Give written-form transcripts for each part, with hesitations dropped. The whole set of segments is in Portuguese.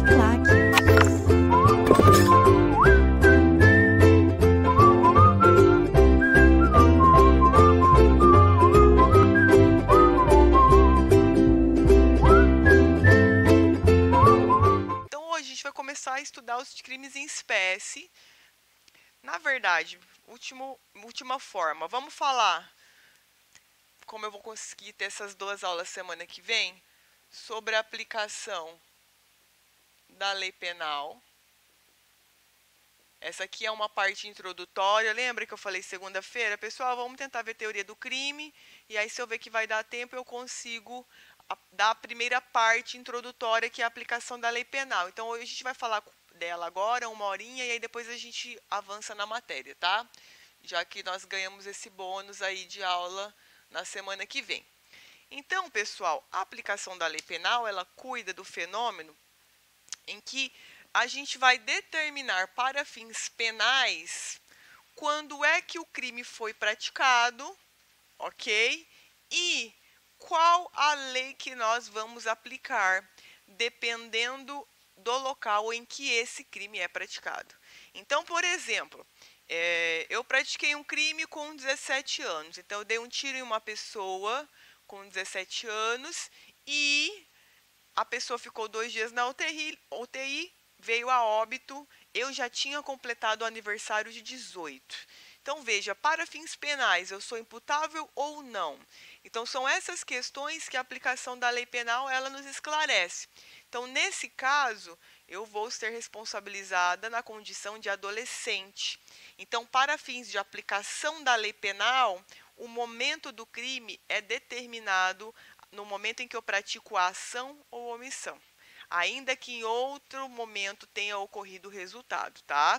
Uniclac. Então hoje a gente vai começar a estudar os crimes em espécie. Na verdade, última forma. Vamos falar como eu vou conseguir ter essas 2 aulas semana que vem sobre a aplicação da lei penal. Essa aqui é uma parte introdutória. Lembra que eu falei segunda-feira? Pessoal, vamos tentar ver teoria do crime. E aí, se eu ver que vai dar tempo, eu consigo dar a primeira parte introdutória, que é a aplicação da lei penal. Então, hoje a gente vai falar dela agora, 1 horinha, e aí depois a gente avança na matéria, tá? Já que nós ganhamos esse bônus aí de aula na semana que vem. Então, pessoal, a aplicação da lei penal, ela cuida do fenômeno em que a gente vai determinar para fins penais quando é que o crime foi praticado, ok? E qual a lei que nós vamos aplicar, dependendo do local em que esse crime é praticado. Então, por exemplo, eu pratiquei um crime com 17 anos. Então, eu dei um tiro em uma pessoa com 17 anos e a pessoa ficou 2 dias na UTI, veio a óbito, eu já tinha completado o aniversário de 18. Então, veja, para fins penais, eu sou imputável ou não? Então, são essas questões que a aplicação da lei penal ela nos esclarece. Então, nesse caso, eu vou ser responsabilizada na condição de adolescente. Então, para fins de aplicação da lei penal, o momento do crime é determinado no momento em que eu pratico a ação ou omissão, ainda que em outro momento tenha ocorrido o resultado, tá?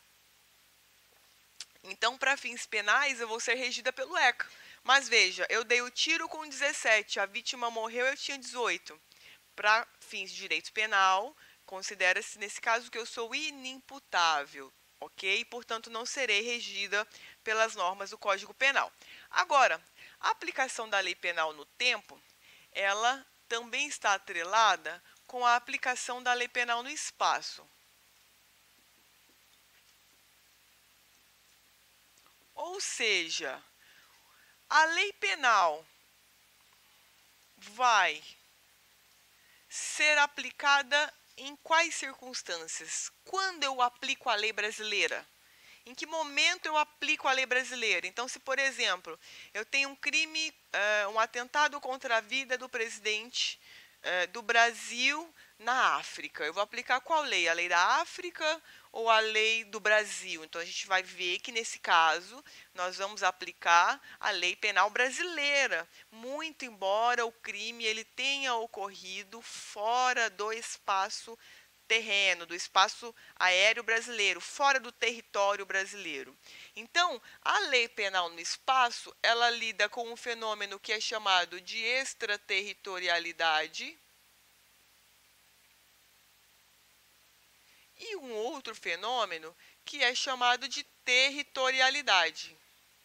Então, para fins penais, eu vou ser regida pelo ECA. Mas veja, eu dei o tiro com 17, a vítima morreu, eu tinha 18. Para fins de direito penal, considera-se nesse caso que eu sou inimputável, ok? Portanto, não serei regida pelas normas do Código Penal. Agora, a aplicação da lei penal no tempo, ela também está atrelada com a aplicação da lei penal no espaço. Ou seja, a lei penal vai ser aplicada em quais circunstâncias? Quando eu aplico a lei brasileira? Em que momento eu aplico a lei brasileira? Então, se, por exemplo, eu tenho um crime, um atentado contra a vida do presidente do Brasil na África, eu vou aplicar qual lei? A lei da África ou a lei do Brasil? Então, a gente vai ver que, nesse caso, nós vamos aplicar a lei penal brasileira, muito embora o crime ele tenha ocorrido fora do espaço terreno, do espaço aéreo brasileiro, fora do território brasileiro. Então, a lei penal no espaço, ela lida com um fenômeno que é chamado de extraterritorialidade e um outro fenômeno que é chamado de territorialidade.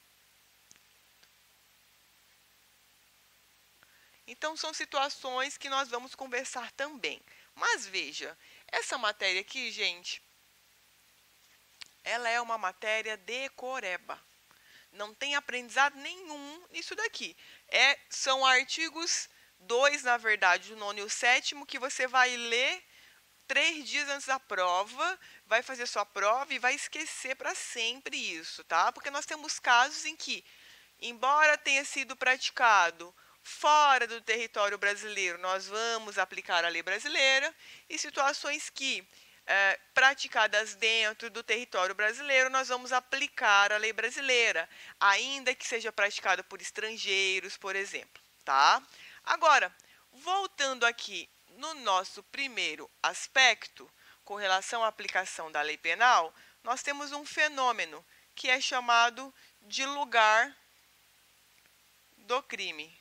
Então, são situações que nós vamos conversar também. Mas veja, essa matéria aqui, gente, ela é uma matéria decoreba. Não tem aprendizado nenhum nisso daqui. São artigos 2, na verdade, o 9º e o 7º, que você vai ler 3 dias antes da prova, vai fazer sua prova e vai esquecer para sempre isso, tá? Porque nós temos casos em que, embora tenha sido praticado fora do território brasileiro, nós vamos aplicar a lei brasileira, e situações que, praticadas dentro do território brasileiro, nós vamos aplicar a lei brasileira, ainda que seja praticada por estrangeiros, por exemplo, tá? Agora, voltando aqui no nosso primeiro aspecto, com relação à aplicação da lei penal, nós temos um fenômeno que é chamado de lugar do crime.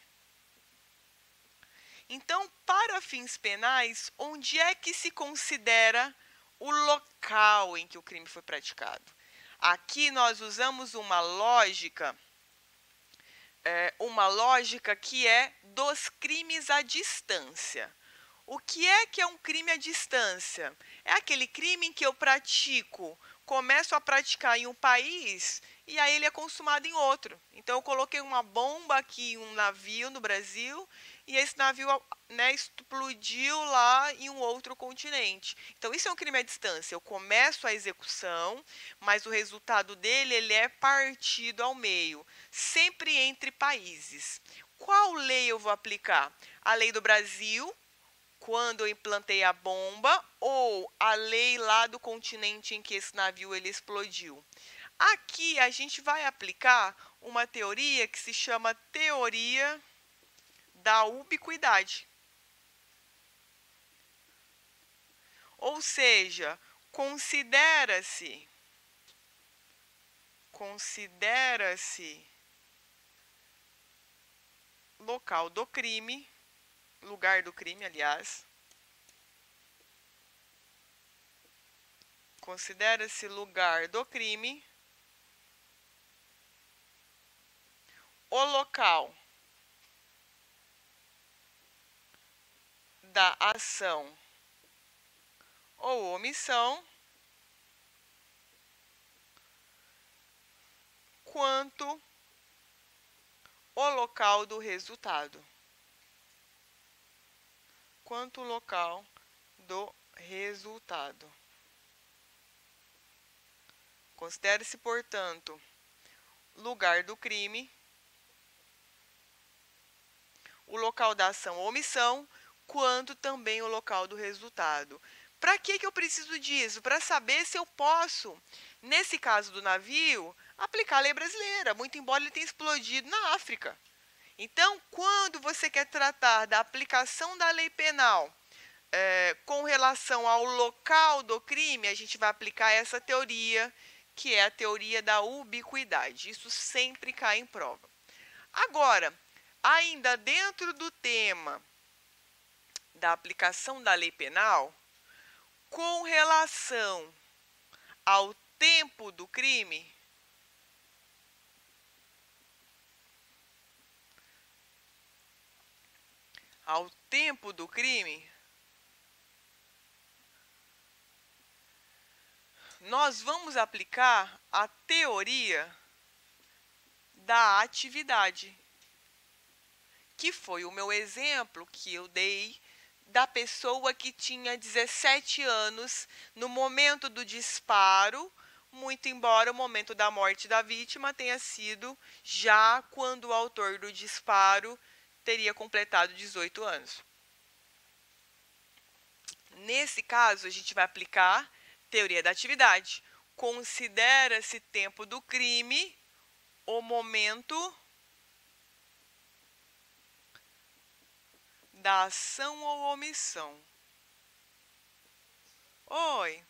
Então, para fins penais, onde é que se considera o local em que o crime foi praticado? Aqui nós usamos uma lógica que é dos crimes à distância. O que é um crime à distância? É aquele crime em que eu começo a praticar em um país e aí ele é consumado em outro. Então eu coloquei uma bomba aqui em um navio no Brasil e esse navio, né, explodiu lá em um outro continente. Então isso é um crime à distância. Eu começo a execução, mas o resultado dele ele é partido ao meio, sempre entre países. Qual lei eu vou aplicar? A lei do Brasil, quando eu implantei a bomba, ou a lei lá do continente em que esse navio ele explodiu. Aqui a gente vai aplicar uma teoria que se chama teoria da ubiquidade. Ou seja, considera-se local do crime, lugar do crime, aliás. Considera-se lugar do crime o local da ação ou omissão, quanto o local do resultado. Quanto o local do resultado. Considere-se, portanto, lugar do crime, o local da ação ou omissão, quanto também o local do resultado. Para que eu preciso disso? Para saber se eu posso, nesse caso do navio, aplicar a lei brasileira, muito embora ele tenha explodido na África. Então, quando você quer tratar da aplicação da lei penal com relação ao local do crime, a gente vai aplicar essa teoria, que é a teoria da ubiquidade. Isso sempre cai em prova. Agora, ainda dentro do tema da aplicação da lei penal, com relação ao tempo do crime, nós vamos aplicar a teoria da atividade, que foi o meu exemplo que eu dei da pessoa que tinha 17 anos no momento do disparo, muito embora o momento da morte da vítima tenha sido já quando o autor do disparo teria completado 18 anos. Nesse caso, a gente vai aplicar teoria da atividade. Considera-se tempo do crime o momento da ação ou omissão. Oi.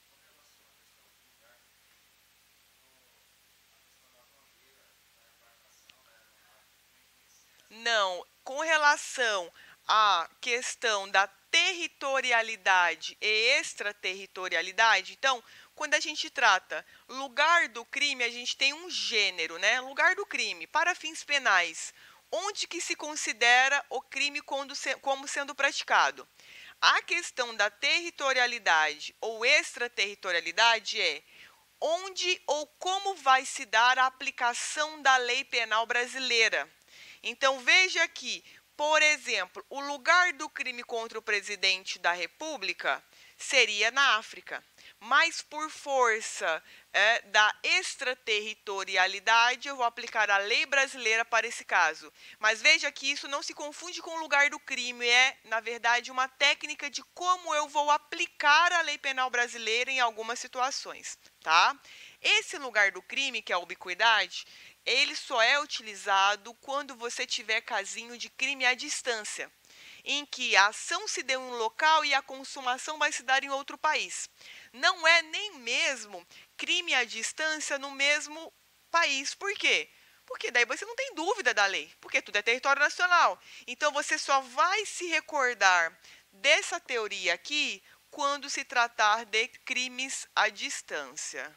Não, com relação à questão da territorialidade e extraterritorialidade, então, quando a gente trata lugar do crime, a gente tem um gênero, né? Lugar do crime, para fins penais, onde que se considera o crime como sendo praticado. A questão da territorialidade ou extraterritorialidade é onde ou como vai se dar a aplicação da lei penal brasileira. Então, veja aqui, por exemplo, o lugar do crime contra o presidente da República seria na África, mas por força da extraterritorialidade, eu vou aplicar a lei brasileira para esse caso. Mas veja que isso não se confunde com o lugar do crime, é, na verdade, uma técnica de como eu vou aplicar a lei penal brasileira em algumas situações, tá? Esse lugar do crime, que é a ubiquidade, ele só é utilizado quando você tiver casinho de crime à distância, em que a ação se deu em um local e a consumação vai se dar em outro país. Não é nem mesmo crime à distância no mesmo país. Por quê? Porque daí você não tem dúvida da lei, porque tudo é território nacional. Então você só vai se recordar dessa teoria aqui quando se tratar de crimes à distância.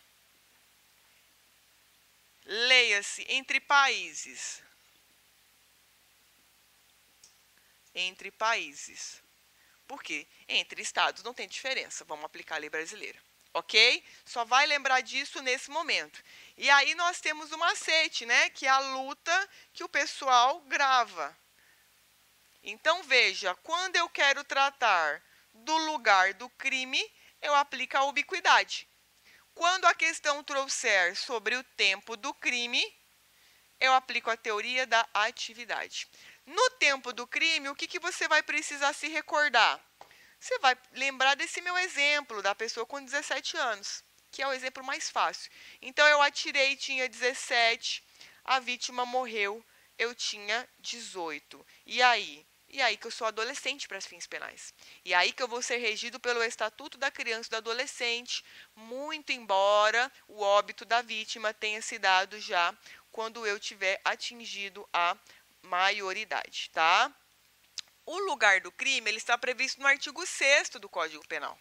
Leia-se entre países. Entre países. porque entre estados não tem diferença. Vamos aplicar a lei brasileira. Ok? Só vai lembrar disso nesse momento. E aí nós temos o macete, né? Que é a luta que o pessoal grava. Então, veja, quando eu quero tratar do lugar do crime, eu aplico a ubiquidade. Quando a questão trouxer sobre o tempo do crime, eu aplico a teoria da atividade. No tempo do crime, o que você vai precisar se recordar? Você vai lembrar desse meu exemplo, da pessoa com 17 anos, que é o exemplo mais fácil. Então, eu atirei, tinha 17, a vítima morreu, eu tinha 18. E aí? E aí que eu sou adolescente para fins penais. E aí que eu vou ser regido pelo Estatuto da Criança e do Adolescente, muito embora o óbito da vítima tenha se dado já quando eu tiver atingido a maioridade, tá? O lugar do crime ele está previsto no artigo 6º do Código Penal.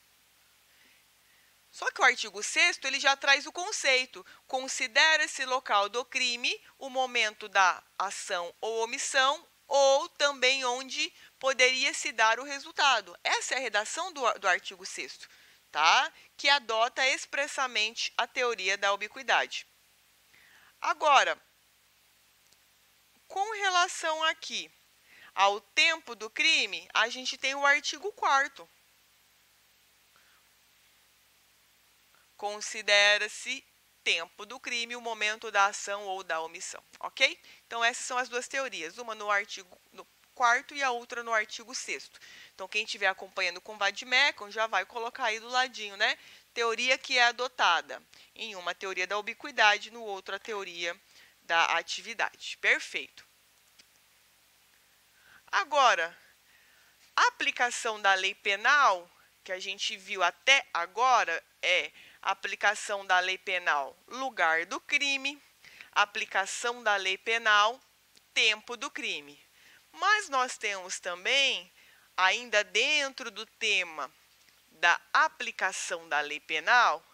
Só que o artigo 6º ele já traz o conceito. Considera-se local do crime o momento da ação ou omissão ou também onde poderia se dar o resultado. Essa é a redação do artigo 6º, tá? Que adota expressamente a teoria da ubiquidade. Agora, com relação aqui ao tempo do crime, a gente tem o artigo 4º. Considera-se tempo do crime o momento da ação ou da omissão, ok? Então, essas são as duas teorias, uma no artigo 4º e a outra no artigo 6º. Então, quem estiver acompanhando com Vademecum já vai colocar aí do ladinho, né? Teoria que é adotada em uma teoria da ubiquidade, no outro a teoria da atividade. Perfeito. Agora, a aplicação da lei penal, que a gente viu até agora, é a aplicação da lei penal lugar do crime, aplicação da lei penal tempo do crime. Mas nós temos também, ainda dentro do tema da aplicação da lei penal,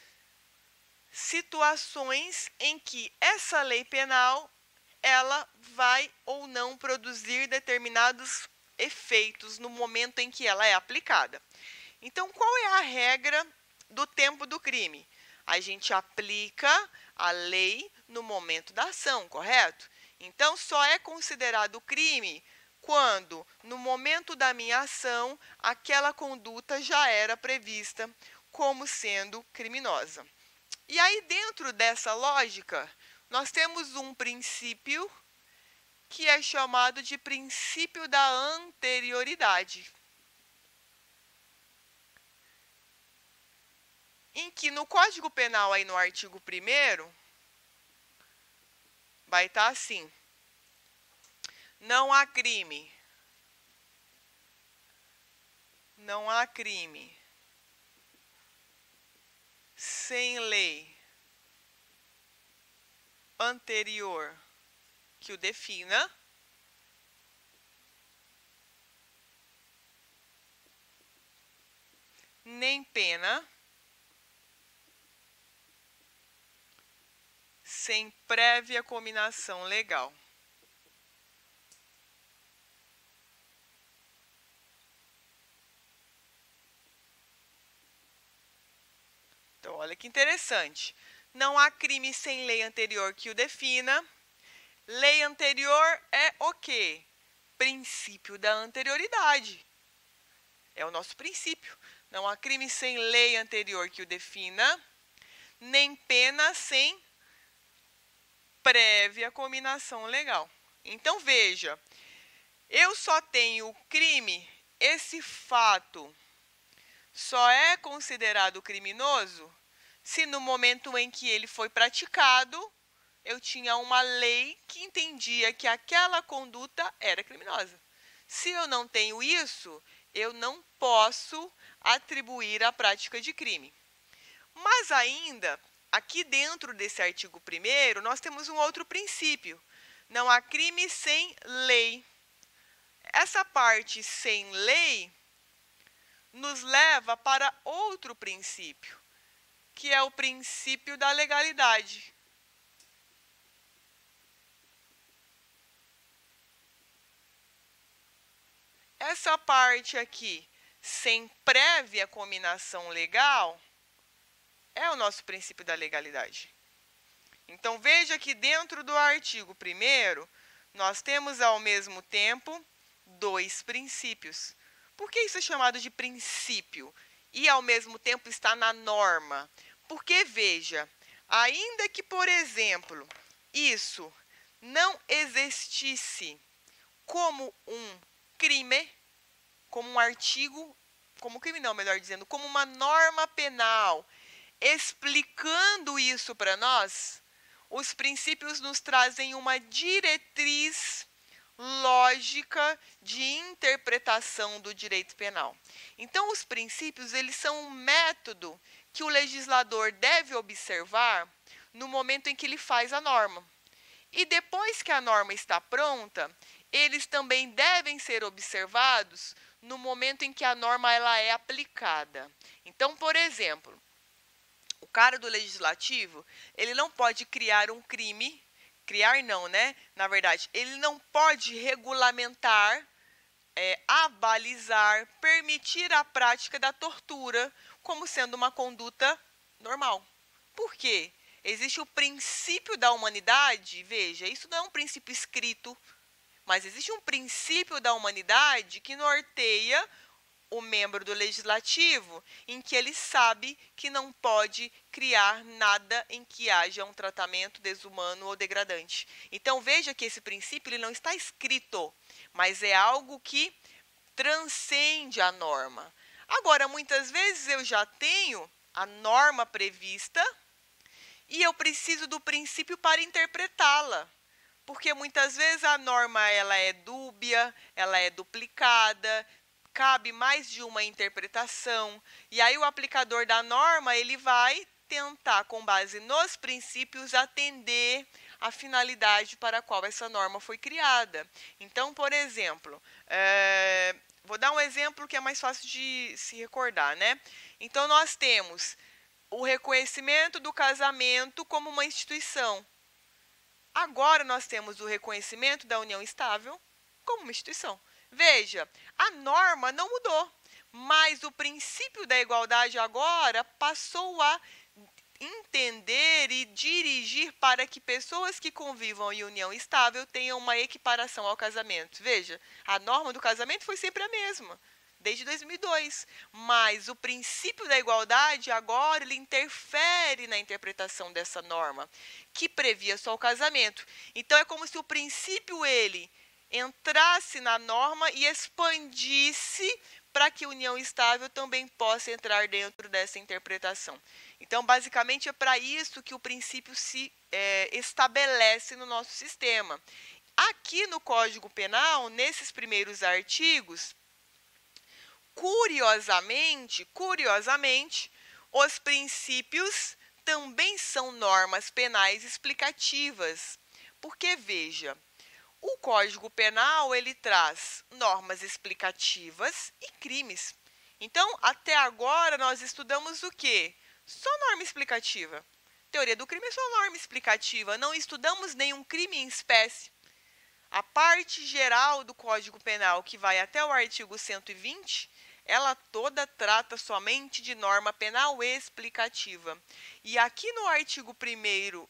situações em que essa lei penal ela vai ou não produzir determinados efeitos no momento em que ela é aplicada. Então, qual é a regra do tempo do crime? A gente aplica a lei no momento da ação, correto? Então, só é considerado crime quando, no momento da minha ação, aquela conduta já era prevista como sendo criminosa. E aí, dentro dessa lógica, nós temos um princípio que é chamado de princípio da anterioridade, em que no Código Penal, aí no artigo 1º, vai estar assim: não há crime sem lei anterior que o defina, nem pena sem prévia cominação legal. Então, olha que interessante. Não há crime sem lei anterior que o defina. Lei anterior é o quê? Princípio da anterioridade. É o nosso princípio. Não há crime sem lei anterior que o defina, nem pena sem prévia cominação legal. Então, veja, eu só tenho crime, esse fato só é considerado criminoso se no momento em que ele foi praticado, eu tinha uma lei que entendia que aquela conduta era criminosa. Se eu não tenho isso, eu não posso atribuir a prática de crime. Mas ainda, aqui dentro desse artigo 1º, nós temos um outro princípio. Não há crime sem lei. Essa parte sem lei nos leva para outro princípio, que é o princípio da legalidade. essa parte aqui, sem prévia cominação legal, é o nosso princípio da legalidade. Então, veja que dentro do artigo 1º, nós temos ao mesmo tempo dois princípios. Por que isso é chamado de princípio? E ao mesmo tempo está na norma? Porque, veja, ainda que, por exemplo, isso não existisse como um crime, como um artigo, como crime não, melhor dizendo, como uma norma penal, explicando isso para nós, os princípios nos trazem uma diretriz lógica de interpretação do direito penal. Então, os princípios, eles são um método que o legislador deve observar no momento em que ele faz a norma. E depois que a norma está pronta, eles também devem ser observados no momento em que a norma ela é aplicada. Então, por exemplo, o cara do legislativo, ele não pode criar um crime, criar não, né? Na verdade, ele não pode regulamentar, avalizar, permitir a prática da tortura como sendo uma conduta normal. Por quê? Existe o princípio da humanidade, veja, isso não é um princípio escrito, mas existe um princípio da humanidade que norteia o membro do legislativo, em que ele sabe que não pode criar nada em que haja um tratamento desumano ou degradante. Então, veja que esse princípio ele não está escrito, mas é algo que transcende a norma. Agora, muitas vezes eu já tenho a norma prevista e eu preciso do princípio para interpretá-la. Porque muitas vezes a norma ela é dúbia, ela é duplicada, cabe mais de uma interpretação, e aí o aplicador da norma ele vai tentar, com base nos princípios, atender a finalidade para a qual essa norma foi criada. Então, por exemplo, vou dar um exemplo que é mais fácil de se recordar, né? Então, nós temos o reconhecimento do casamento como uma instituição. Agora nós temos o reconhecimento da união estável como uma instituição. Veja, a norma não mudou, mas o princípio da igualdade agora passou a entender e dirigir para que pessoas que convivam em união estável tenham uma equiparação ao casamento. Veja, a norma do casamento foi sempre a mesma, desde 2002, mas o princípio da igualdade agora ele interfere na interpretação dessa norma, que previa só o casamento. Então é como se o princípio ele entrasse na norma e expandisse para que a união estável também possa entrar dentro dessa interpretação. Então, basicamente, é para isso que o princípio se estabelece no nosso sistema. Aqui no Código Penal, nesses primeiros artigos, curiosamente, os princípios também são normas penais explicativas. Porque, veja, o Código Penal ele traz normas explicativas e crimes. Então, até agora, nós estudamos o quê? Só norma explicativa. Teoria do crime é só norma explicativa. Não estudamos nenhum crime em espécie. A parte geral do Código Penal, que vai até o artigo 120, ela toda trata somente de norma penal explicativa. E aqui no artigo 1º,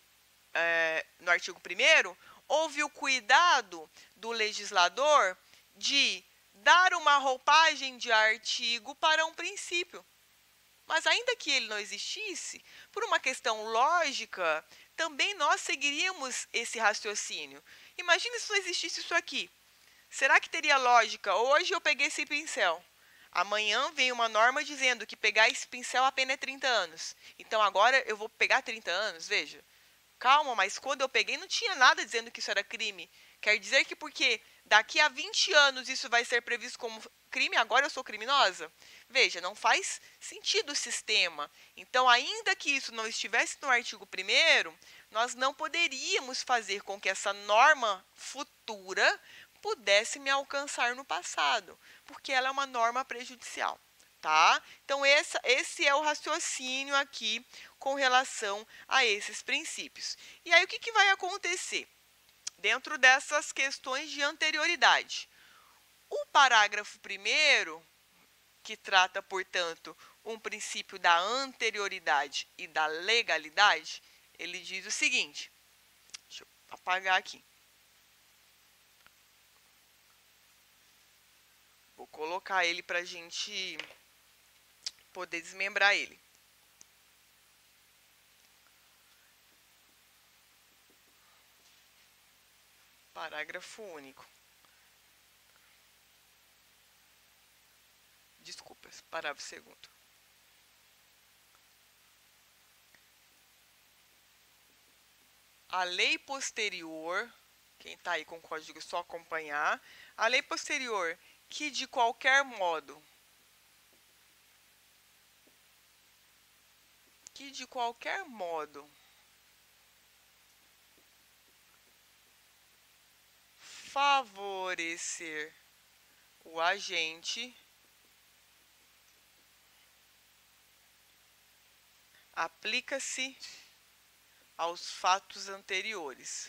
houve o cuidado do legislador de dar uma roupagem de artigo para um princípio. Mas ainda que ele não existisse, por uma questão lógica, também nós seguiríamos esse raciocínio. Imagine se não existisse isso aqui. Será que teria lógica? Hoje eu peguei esse pincel. Amanhã vem uma norma dizendo que pegar esse pincel a pena é 30 anos. Então agora eu vou pegar 30 anos, veja. Calma, mas quando eu peguei não tinha nada dizendo que isso era crime. Quer dizer que porque daqui a 20 anos isso vai ser previsto como crime, agora eu sou criminosa? Veja, não faz sentido o sistema. Então, ainda que isso não estivesse no artigo 1º, nós não poderíamos fazer com que essa norma futura pudesse me alcançar no passado, porque ela é uma norma prejudicial. Tá? Então, esse é o raciocínio aqui com relação a esses princípios. E aí, o que vai acontecer? Dentro dessas questões de anterioridade. O parágrafo 1º, que trata, portanto, um princípio da anterioridade e da legalidade, ele diz o seguinte, deixa eu apagar aqui. Vou colocar ele para a gente poder desmembrar ele. Parágrafo único. Desculpa, parágrafo 2º. A lei posterior, quem está aí com o código é só acompanhar, a lei posterior que de qualquer modo favorecer o agente aplica-se aos fatos anteriores.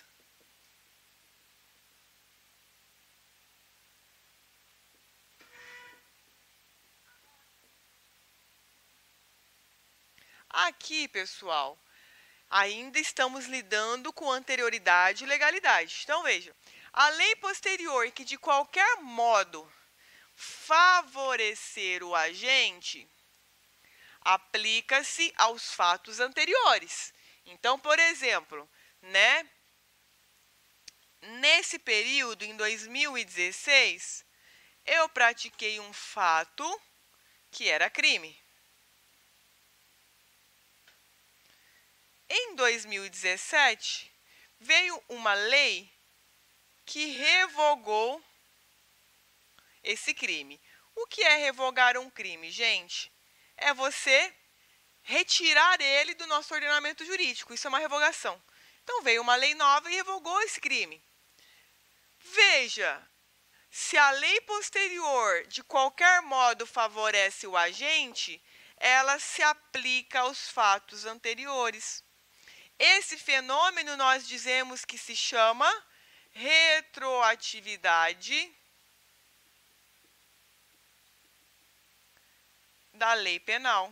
Aqui, pessoal, ainda estamos lidando com anterioridade e legalidade. Então, veja, a lei posterior que de qualquer modo favorecer o agente aplica-se aos fatos anteriores. Então, por exemplo, né, nesse período, em 2016, eu pratiquei um fato que era crime. Em 2017, veio uma lei que revogou esse crime. O que é revogar um crime, gente? É você retirar ele do nosso ordenamento jurídico. Isso é uma revogação. Então, veio uma lei nova e revogou esse crime. Veja, se a lei posterior de qualquer modo favorece o agente, ela se aplica aos fatos anteriores. Esse fenômeno nós dizemos que se chama retroatividade da lei penal.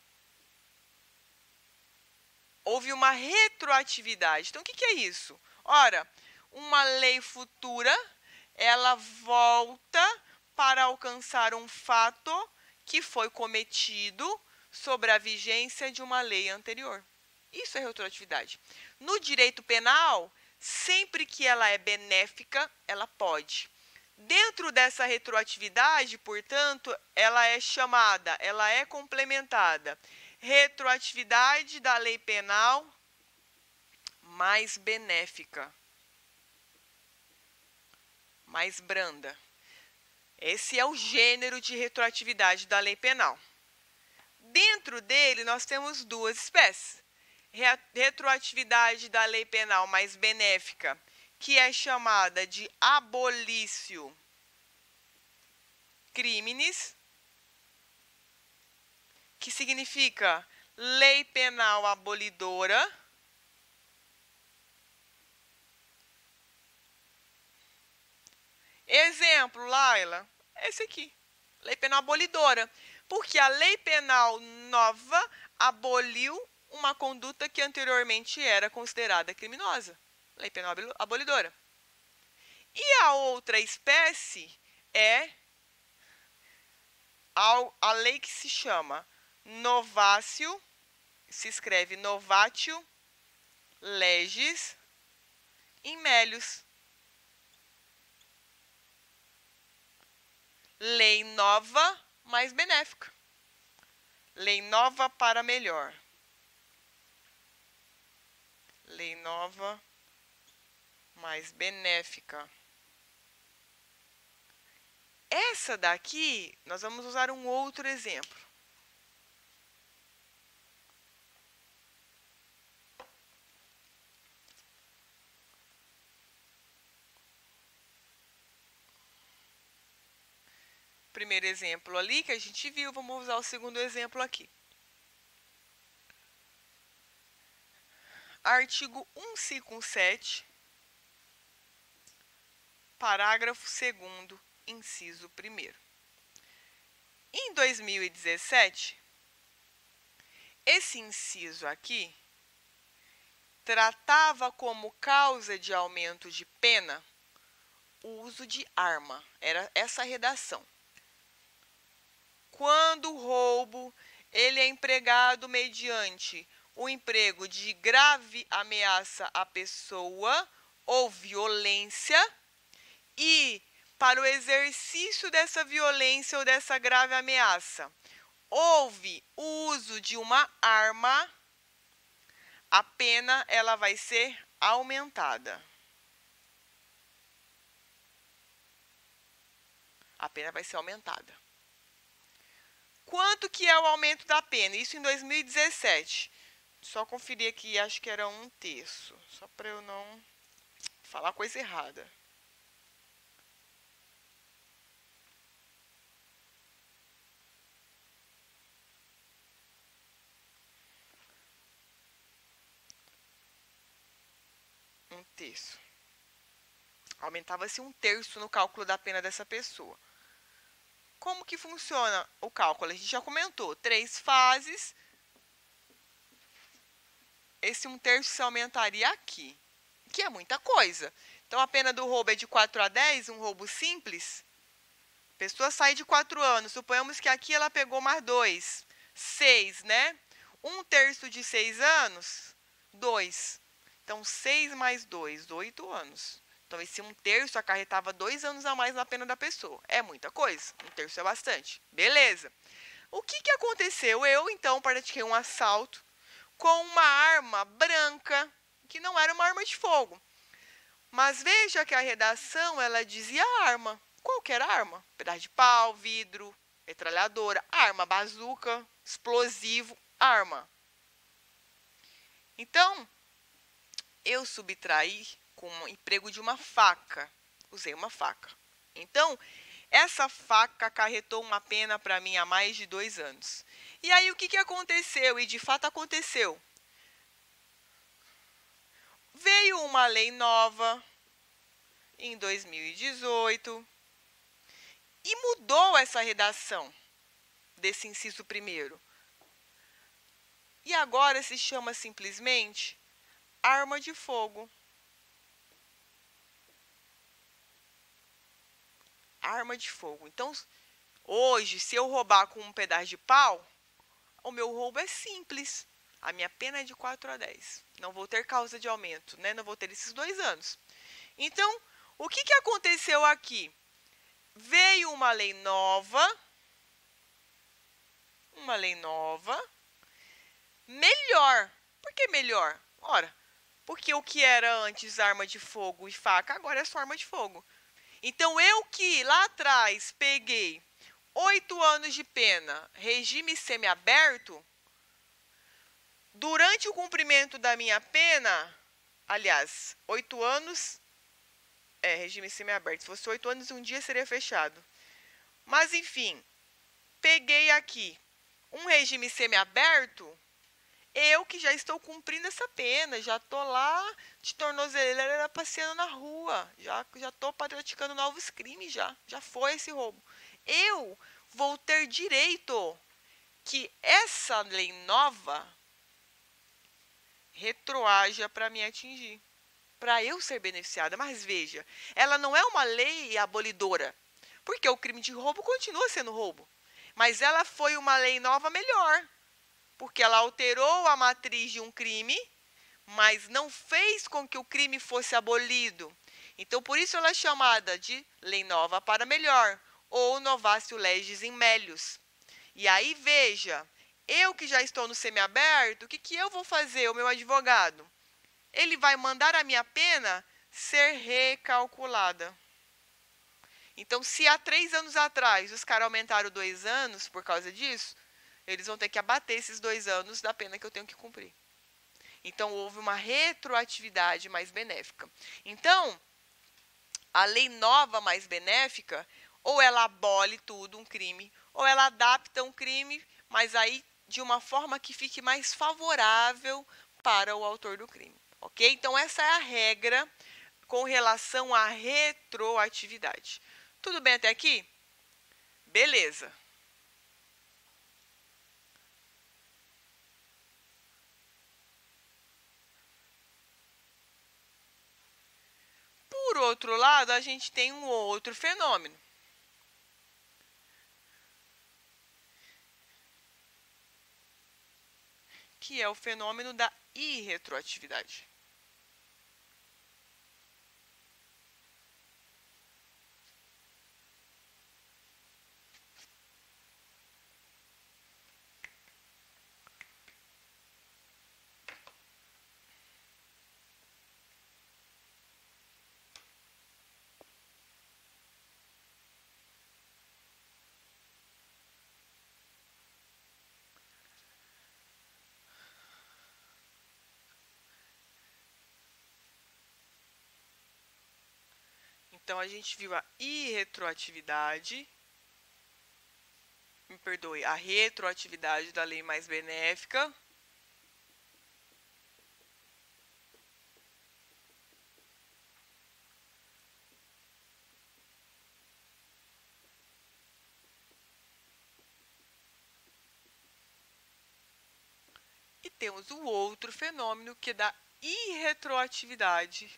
Houve uma retroatividade. Então, o que é isso? Ora, uma lei futura, ela volta para alcançar um fato que foi cometido sobre a vigência de uma lei anterior. Isso é retroatividade. No direito penal, sempre que ela é benéfica, ela pode. Dentro dessa retroatividade, portanto, ela é chamada, ela é complementada. Retroatividade da lei penal mais benéfica, mais branda. Esse é o gênero de retroatividade da lei penal. Dentro dele, nós temos duas espécies. Retroatividade da lei penal mais benéfica, que é chamada de abolício criminis, que significa lei penal abolidora. Exemplo, Laila, esse aqui, lei penal abolidora, porque a lei penal nova aboliu uma conduta que anteriormente era considerada criminosa, lei penal abolidora. E a outra espécie é a lei que se chama novatio, se escreve novatio legis in melius. Lei nova, mais benéfica. Lei nova para melhor. Lei nova, mais benéfica. Essa daqui, nós vamos usar um outro exemplo. Primeiro exemplo ali que a gente viu, vamos usar o segundo exemplo aqui. Artigo 157, parágrafo 2º, inciso 1º. Em 2017, esse inciso aqui tratava como causa de aumento de pena o uso de arma. Era essa a redação. Quando o roubo ele é empregado mediante o emprego de grave ameaça à pessoa ou violência e para o exercício dessa violência ou dessa grave ameaça houve o uso de uma arma, a pena ela vai ser aumentada. A pena vai ser aumentada. Quanto que é o aumento da pena? Isso em 2017. Só conferir aqui, acho que era 1/3. Só para eu não falar coisa errada. Um terço. Aumentava-se 1/3 no cálculo da pena dessa pessoa. Como que funciona o cálculo? A gente já comentou, 3 fases. Esse 1/3 se aumentaria aqui, que é muita coisa. Então, a pena do roubo é de 4 a 10, um roubo simples. A pessoa sai de 4 anos, suponhamos que aqui ela pegou mais 2, 6, né? 1/3 de 6 anos, 2. Então, 6 mais 2, 8 anos. Então, esse 1/3 acarretava 2 anos a mais na pena da pessoa. É muita coisa, 1/3 é bastante. Beleza. O que aconteceu? Eu, então, pratiquei um assalto com uma arma branca, que não era uma arma de fogo. Mas veja que a redação, ela dizia arma. Qualquer arma. Pedaço de pau, vidro, metralhadora, arma, bazuca, explosivo, arma. Então, eu subtraí com o emprego de uma faca. Usei uma faca. Então, essa faca acarretou uma pena para mim há mais de 2 anos. E aí, o que aconteceu? E de fato aconteceu. Veio uma lei nova em 2018 e mudou essa redação desse inciso 1º. E agora se chama simplesmente arma de fogo. Arma de fogo. Então, hoje, se eu roubar com um pedaço de pau, o meu roubo é simples. A minha pena é de 4 a 10. Não vou ter causa de aumento, né? Não vou ter esses 2 anos. Então, o que aconteceu aqui? Veio uma lei nova. Uma lei nova. Melhor. Por que melhor? Ora, porque o que era antes arma de fogo e faca, agora é só arma de fogo. Então, eu que lá atrás peguei 8 anos de pena, regime semiaberto, durante o cumprimento da minha pena, aliás, 8 anos, regime semiaberto, se fosse 8 anos, um dia seria fechado. Mas, enfim, peguei aqui um regime semiaberto, eu que já estou cumprindo essa pena, já estou lá de tornozeleira passeando na rua, já estou praticando novos crimes, já foi esse roubo. Eu vou ter direito que essa lei nova retroaja para me atingir, para eu ser beneficiada. Mas veja, ela não é uma lei abolidora, porque o crime de roubo continua sendo roubo, mas ela foi uma lei nova melhor, porque ela alterou a matriz de um crime, mas não fez com que o crime fosse abolido. Então, por isso ela é chamada de lei nova para melhor, ou novatio legis in melius. E aí, veja, eu que já estou no semiaberto, o que eu vou fazer, o meu advogado? Ele vai mandar a minha pena ser recalculada. Então, se há 3 anos atrás os caras aumentaram 2 anos por causa disso, eles vão ter que abater esses 2 anos da pena que eu tenho que cumprir. Então, houve uma retroatividade mais benéfica. Então, a lei nova mais benéfica, ou ela abole tudo, um crime, ou ela adapta um crime, mas aí de uma forma que fique mais favorável para o autor do crime. Ok? Então, essa é a regra com relação à retroatividade. Tudo bem até aqui? Beleza. Por outro lado, a gente tem um outro fenômeno. Que é o fenômeno da irretroatividade. Então, a gente viu a irretroatividade, me perdoe, a retroatividade da lei mais benéfica. E temos o outro fenômeno, que é da irretroatividade.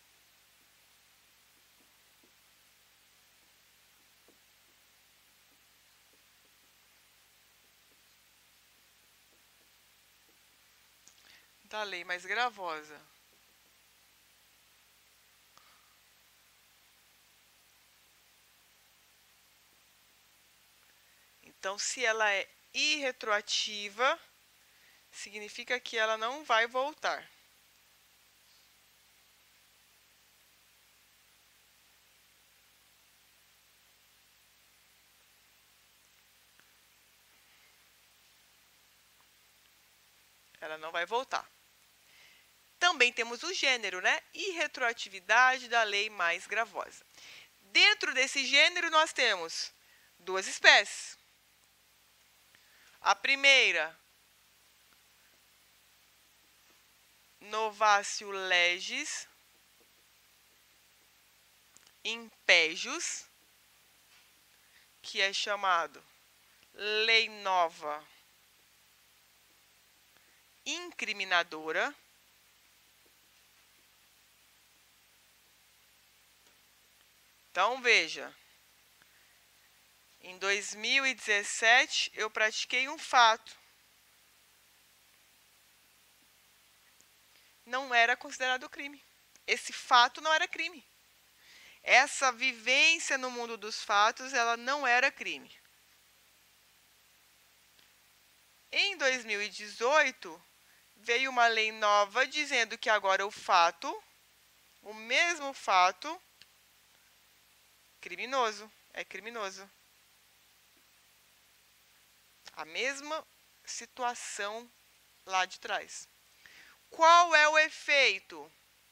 Da lei mais gravosa. Então, se ela é irretroativa, significa que ela não vai voltar. Ela não vai voltar. Também temos o gênero, né? Irretroatividade da lei mais gravosa. Dentro desse gênero, nós temos duas espécies. A primeira, Novatio legis impejus, que é chamado lei nova incriminadora. Então, veja, em 2017 eu pratiquei um fato. Não era considerado crime. Esse fato não era crime. Essa vivência no mundo dos fatos, ela não era crime. Em 2018, veio uma lei nova dizendo que agora o mesmo fato, é criminoso. A mesma situação lá de trás. Qual é o efeito?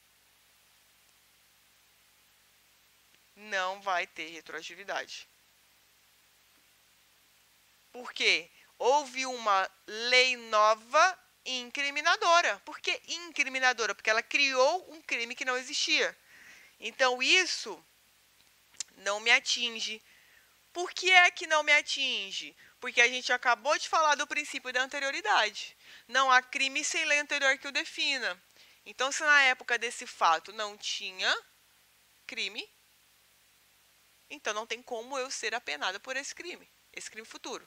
Não vai ter retroatividade. Por quê? Houve uma lei nova incriminadora. Por que incriminadora? Porque ela criou um crime que não existia. Então, isso não me atinge. Por que é que não me atinge? Porque a gente acabou de falar do princípio da anterioridade. Não há crime sem lei anterior que o defina. Então, se na época desse fato não tinha crime, então não tem como eu ser apenada por esse crime futuro.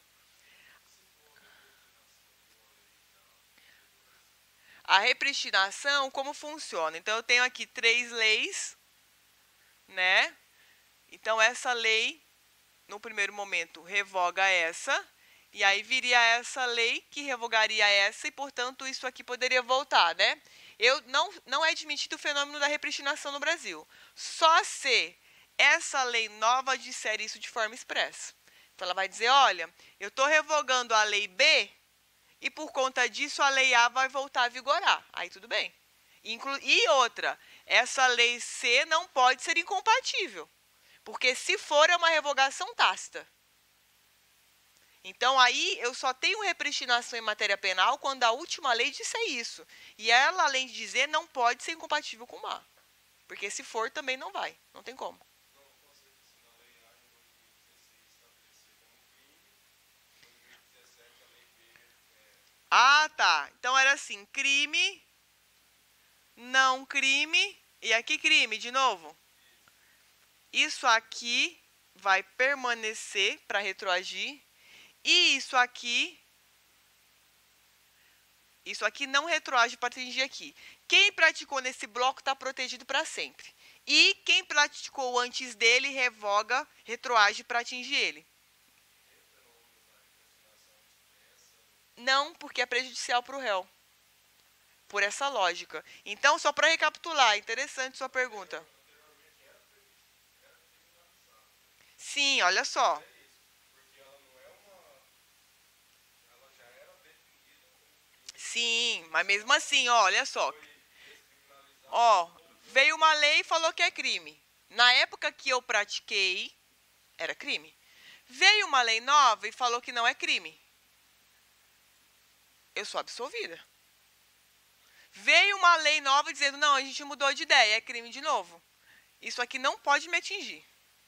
A repristinação, como funciona? Então, eu tenho aqui 3 leis, né? Então, essa lei, no primeiro momento, revoga essa, e aí viria essa lei que revogaria essa, e, portanto, isso aqui poderia voltar, né? Não é admitido o fenômeno da repristinação no Brasil. Só se essa lei nova disser isso de forma expressa. Então, ela vai dizer, olha, eu estou revogando a lei B, e por conta disso a lei A vai voltar a vigorar. Aí tudo bem. E outra, essa lei C não pode ser incompatível. Porque se for, é uma revogação tácita. Então, aí eu só tenho repristinação em matéria penal quando a última lei disser isso. E ela, além de dizer, não pode ser incompatível com o A. Porque se for, também não vai. Não tem como. Ah, tá. Então era assim, crime, não crime, e aqui crime, de novo. Isso aqui vai permanecer para retroagir, e isso aqui não retroage para atingir aqui. Quem praticou nesse bloco está protegido para sempre. E quem praticou antes dele revoga, retroage para atingir ele. Não, porque é prejudicial para o réu. Por essa lógica. Então, só para recapitular, interessante sua pergunta. Sim, olha só. Sim, mas mesmo assim, ó, olha só. Ó, veio uma lei e falou que é crime. Na época que eu pratiquei, era crime. Veio uma lei nova e falou que não é crime. Eu sou absolvida. Veio uma lei nova dizendo, não, a gente mudou de ideia, é crime de novo. Isso aqui não pode me atingir.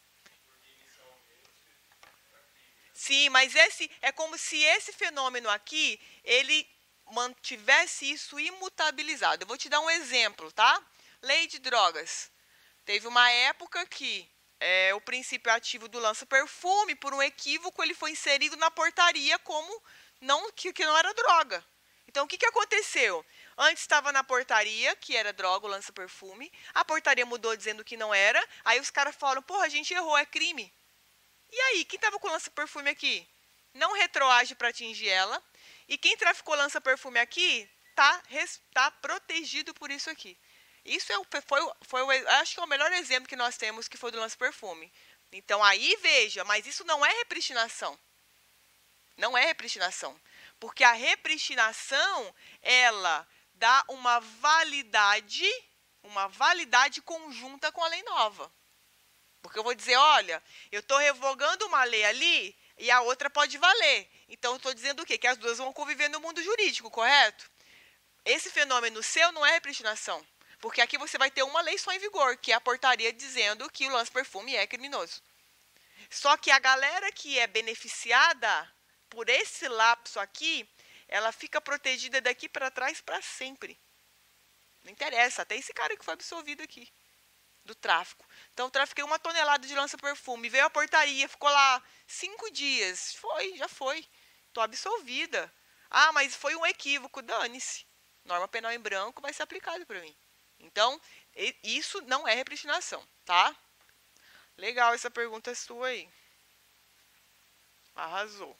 Sim, mas esse é como se esse fenômeno aqui, ele mantivesse isso imutabilizado. Eu vou te dar um exemplo, tá? Lei de drogas. Teve uma época que o princípio ativo do lança-perfume, por um equívoco, ele foi inserido na portaria como que não era droga. Então, o que aconteceu? Antes estava na portaria, que era droga, o lança-perfume. A portaria mudou dizendo que não era. Aí os caras falaram, porra, a gente errou, é crime. E aí, quem estava com lança-perfume aqui? Não retroage para atingir ela. E quem traficou lança-perfume aqui tá protegido por isso aqui. Isso acho que é o melhor exemplo que nós temos, que foi do lança-perfume. Então, aí, veja, mas isso não é repristinação. Não é repristinação. Porque a repristinação, ela dá uma validade conjunta com a lei nova. Porque eu vou dizer, olha, eu estou revogando uma lei ali e a outra pode valer. Então, eu estou dizendo o quê? Que as duas vão conviver no mundo jurídico, correto? Esse fenômeno seu não é repristinação. Porque aqui você vai ter uma lei só em vigor, que é a portaria dizendo que o lança-perfume é criminoso. Só que a galera que é beneficiada por esse lapso aqui, ela fica protegida daqui para trás para sempre. Não interessa, até esse cara que foi absolvido aqui do tráfico. Então, eu trafiquei 1 tonelada de lança-perfume. Veio a portaria, ficou lá 5 dias. Já foi. Estou absolvida. Ah, mas foi um equívoco. Dane-se. Norma penal em branco vai ser aplicada para mim. Então, isso não é repristinação, tá? Legal essa pergunta sua aí. Arrasou.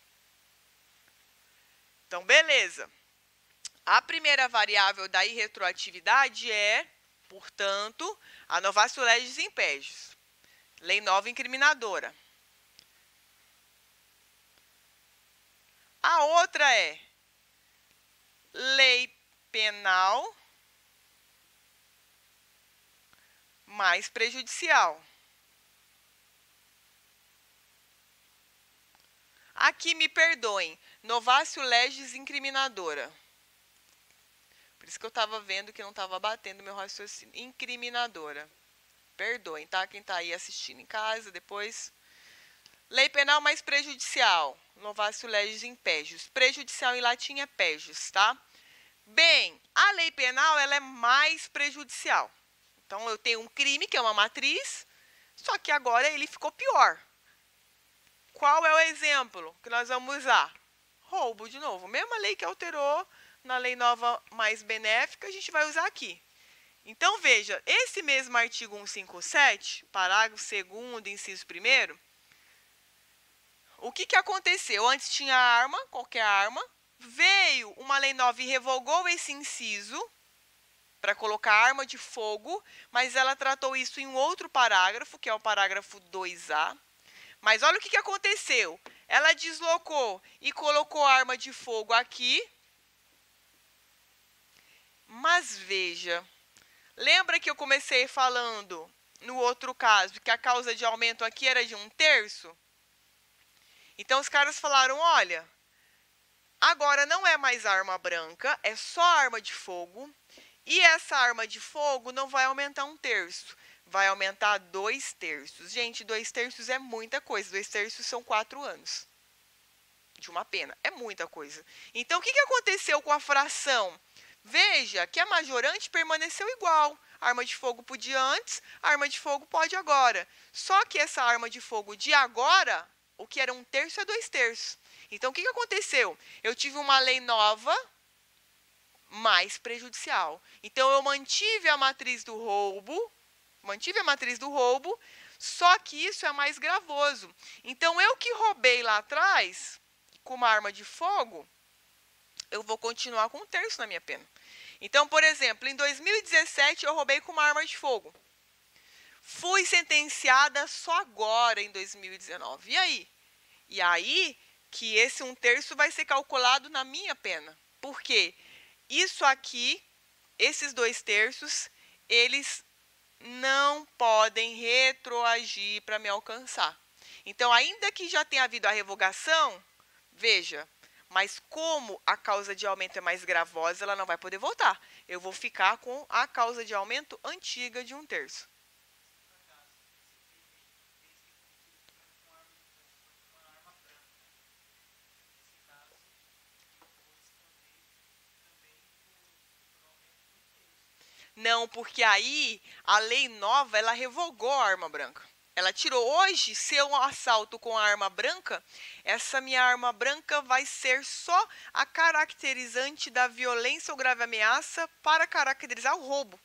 Então, beleza. A primeira variável da irretroatividade é, portanto, a novatio legis impégios. Lei nova incriminadora. A outra é lei penal mais prejudicial. Aqui, me perdoem, novatio legis incriminadora. Por isso que eu estava vendo que não estava batendo meu raciocínio. Incriminadora. Perdoem, tá? Quem está aí assistindo em casa, depois. Lei penal mais prejudicial. Novatio legis impégios. Prejudicial em latim é pégios, tá? Bem, a lei penal ela é mais prejudicial. Então, eu tenho um crime, que é uma matriz, só que agora ele ficou pior. Qual é o exemplo que nós vamos usar? Roubo, de novo. Mesma lei que alterou na lei nova mais benéfica, a gente vai usar aqui. Então, veja, esse mesmo artigo 157, parágrafo 2º, inciso 1º, o que aconteceu? Antes tinha arma, qualquer arma, veio uma lei nova e revogou esse inciso para colocar arma de fogo, mas ela tratou isso em um outro parágrafo, que é o parágrafo 2A. Mas olha o que aconteceu. Ela deslocou e colocou arma de fogo aqui. Mas veja, lembra que eu comecei falando no outro caso que a causa de aumento aqui era de 1/3? Então, os caras falaram, olha, agora não é mais arma branca, é só arma de fogo. E essa arma de fogo não vai aumentar 1/3, vai aumentar 2/3. Gente, 2/3 é muita coisa, 2/3 são 4 anos. de uma pena. É muita coisa. Então, o que aconteceu com a fração? Veja que a majorante permaneceu igual. A arma de fogo podia antes, a arma de fogo pode agora. Só que essa arma de fogo de agora, o que era 1/3 é 2/3. Então, o que aconteceu? Eu tive uma lei nova mais prejudicial. Então, eu mantive a matriz do roubo, só que isso é mais gravoso. Então, eu que roubei lá atrás, com uma arma de fogo, eu vou continuar com 1/3 na minha pena. Então, por exemplo, em 2017 eu roubei com uma arma de fogo. Fui sentenciada só agora, em 2019. E aí? E aí que esse 1/3 vai ser calculado na minha pena. Por quê? Isso aqui, esses 2/3, eles não podem retroagir para me alcançar. Então, ainda que já tenha havido a revogação, veja, mas como a causa de aumento é mais gravosa, ela não vai poder voltar. Eu vou ficar com a causa de aumento antiga de 1/3. Não, porque aí a lei nova, ela revogou a arma branca. Ela tirou. Hoje, se eu assalto com a arma branca, essa minha arma branca vai ser só a caracterizante da violência ou grave ameaça para caracterizar o roubo.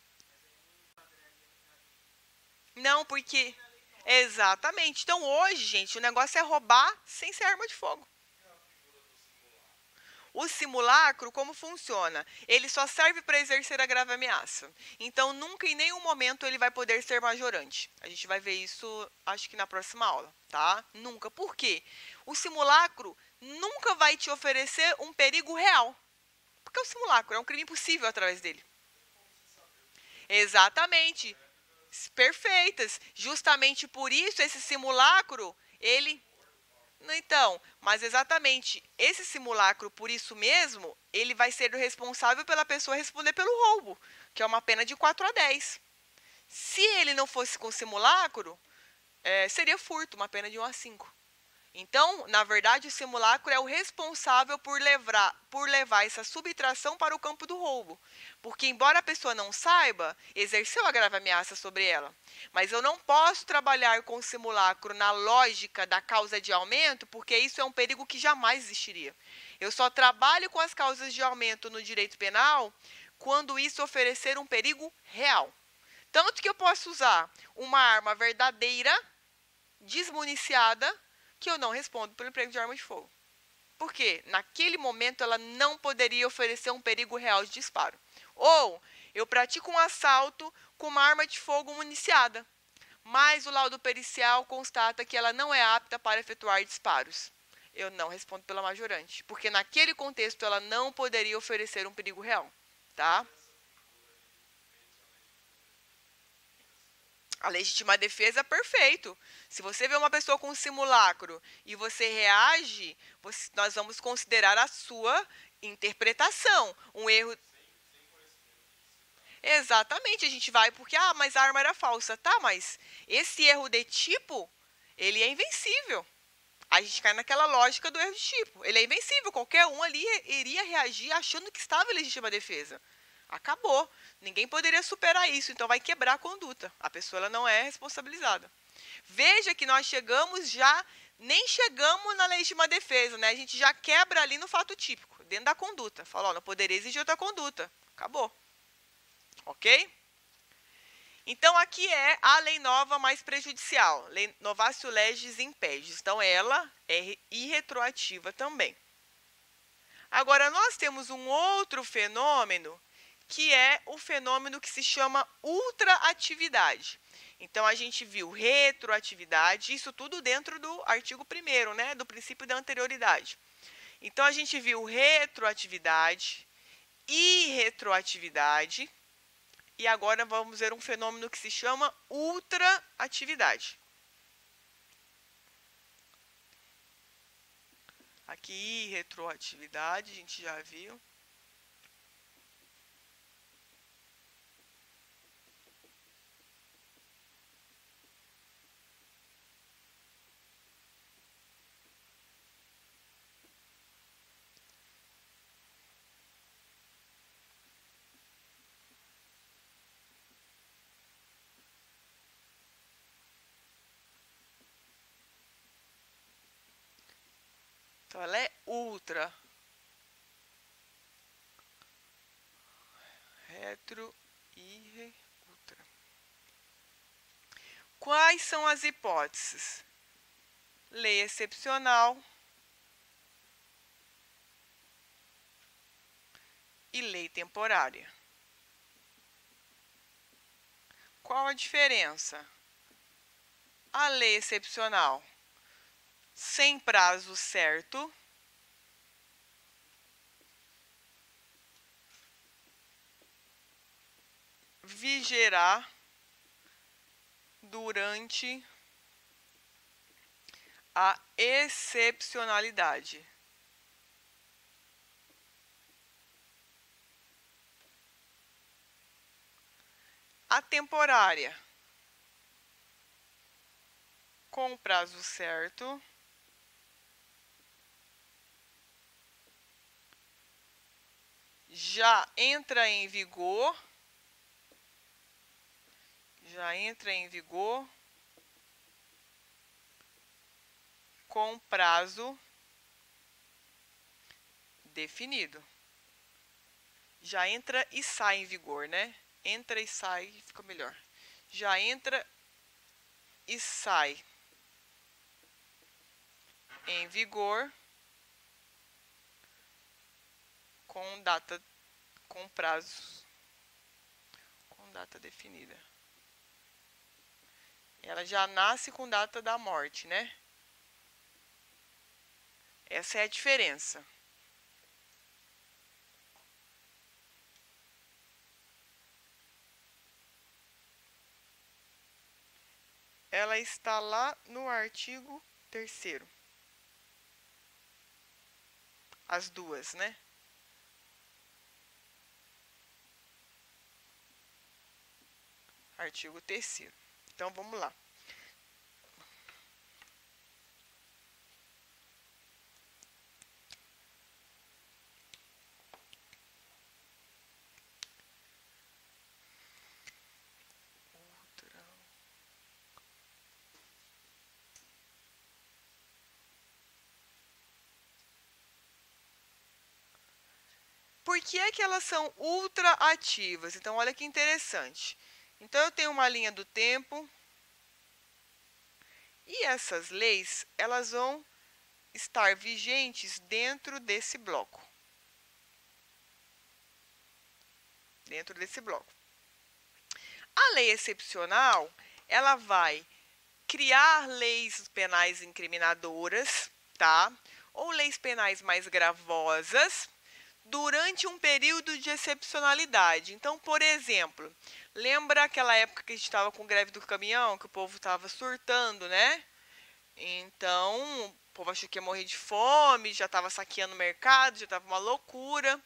Não, porque... Exatamente. Então, hoje, gente, o negócio é roubar sem ser arma de fogo. O simulacro, como funciona? Ele só serve para exercer a grave ameaça. Então, nunca em nenhum momento ele vai poder ser majorante. A gente vai ver isso, acho que na próxima aula, tá? Nunca. Por quê? O simulacro nunca vai te oferecer um perigo real. Porque o simulacro é um crime impossível através dele. Exatamente. Perfeitas. Justamente por isso, esse simulacro, ele... Então, mas exatamente, esse simulacro, por isso mesmo, ele vai ser o responsável pela pessoa responder pelo roubo, que é uma pena de 4 a 10. Se ele não fosse com simulacro, seria furto, uma pena de 1 a 5. Então, na verdade, o simulacro é o responsável por levar essa subtração para o campo do roubo. Porque, embora a pessoa não saiba, exerceu a grave ameaça sobre ela. Mas eu não posso trabalhar com o simulacro na lógica da causa de aumento, porque isso é um perigo que jamais existiria. Eu só trabalho com as causas de aumento no direito penal quando isso oferecer um perigo real. Tanto que eu posso usar uma arma verdadeira, desmuniciada, que eu não respondo pelo emprego de arma de fogo. Por quê? Naquele momento ela não poderia oferecer um perigo real de disparo. Ou eu pratico um assalto com uma arma de fogo municiada, mas o laudo pericial constata que ela não é apta para efetuar disparos. Eu não respondo pela majorante, porque naquele contexto ela não poderia oferecer um perigo real, tá? A legítima defesa, perfeito. Se você vê uma pessoa com um simulacro e você reage, nós vamos considerar a sua interpretação. Um erro... Exatamente, a gente vai porque, mas a arma era falsa. Tá, mas esse erro de tipo, ele é invencível. A gente cai naquela lógica do erro de tipo. Ele é invencível, qualquer um ali iria reagir achando que estava em legítima defesa. Acabou. Ninguém poderia superar isso, então vai quebrar a conduta. A pessoa ela não é responsabilizada. Veja que nós nem chegamos na legítima defesa, né? A gente já quebra ali no fato típico, dentro da conduta. Fala, não poderia exigir outra conduta. Acabou. Ok? Então, aqui é a lei nova mais prejudicial. Lei Novatio Legis Impedis. Então, ela é irretroativa também. Agora, nós temos um outro fenômeno, que é o fenômeno que se chama ultraatividade. Então, a gente viu retroatividade, isso tudo dentro do artigo 1º, né, do princípio da anterioridade. Então, a gente viu retroatividade, irretroatividade, e agora vamos ver um fenômeno que se chama ultraatividade. Aqui, retroatividade, a gente já viu. Então, ela é ultra. Retro e ultra. Quais são as hipóteses? Lei excepcional e lei temporária. Qual a diferença? A lei excepcional, sem prazo certo, vigerá durante a excepcionalidade. A temporária, com prazo certo, já entra em vigor com prazo definido. Já entra e sai em vigor, né? Entra e sai, fica melhor. Já entra e sai em vigor com data, com prazo, com data definida. Ela já nasce com data da morte, né? Essa é a diferença. Ela está lá no artigo 3º. As duas, né? Artigo 3º. Então, vamos lá. Por que é que elas são ultraativas? Então, olha que interessante. Então, eu tenho uma linha do tempo e essas leis, elas vão estar vigentes dentro desse bloco. Dentro desse bloco. A lei excepcional, ela vai criar leis penais incriminadoras, tá? Ou leis penais mais gravosas, durante um período de excepcionalidade. Então, por exemplo, lembra aquela época que a gente estava com greve do caminhão, que o povo estava surtando, né? Então, o povo achou que ia morrer de fome, já estava saqueando o mercado, já estava uma loucura.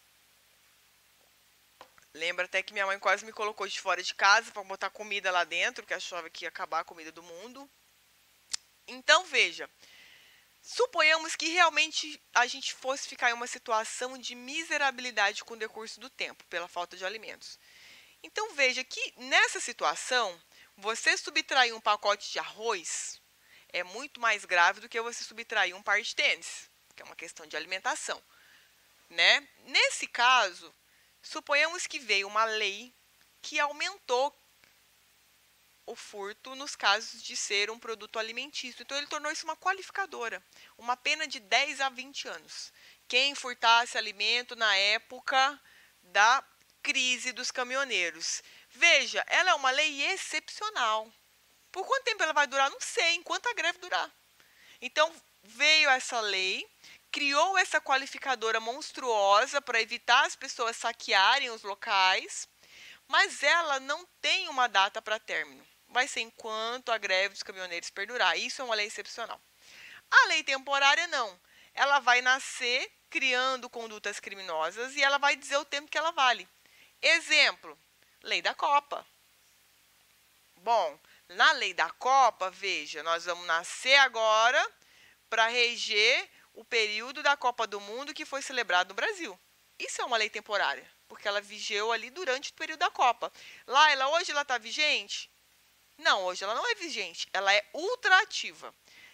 Lembra até que minha mãe quase me colocou de fora de casa para botar comida lá dentro, que achava que ia acabar a comida do mundo. Então, veja, suponhamos que realmente a gente fosse ficar em uma situação de miserabilidade com o decurso do tempo, pela falta de alimentos. Então, veja que nessa situação, você subtrair um pacote de arroz é muito mais grave do que você subtrair um par de tênis, que é uma questão de alimentação, né? Nesse caso, suponhamos que veio uma lei que aumentou o furto nos casos de ser um produto alimentício. Então, ele tornou isso uma qualificadora, uma pena de 10 a 20 anos. Quem furtasse alimento na época da crise dos caminhoneiros. Veja, ela é uma lei excepcional. Por quanto tempo ela vai durar? Não sei, enquanto a greve durar. Então, veio essa lei, criou essa qualificadora monstruosa para evitar as pessoas saquearem os locais, mas ela não tem uma data para término. Vai ser enquanto a greve dos caminhoneiros perdurar. Isso é uma lei excepcional. A lei temporária, não. Ela vai nascer criando condutas criminosas e ela vai dizer o tempo que ela vale. Exemplo, lei da Copa. Bom, na lei da Copa, veja, nós vamos nascer agora para reger o período da Copa do Mundo que foi celebrado no Brasil. Isso é uma lei temporária, porque ela vigeu ali durante o período da Copa. Hoje ela está vigente? Não, hoje ela não é vigente, ela é ultraativa.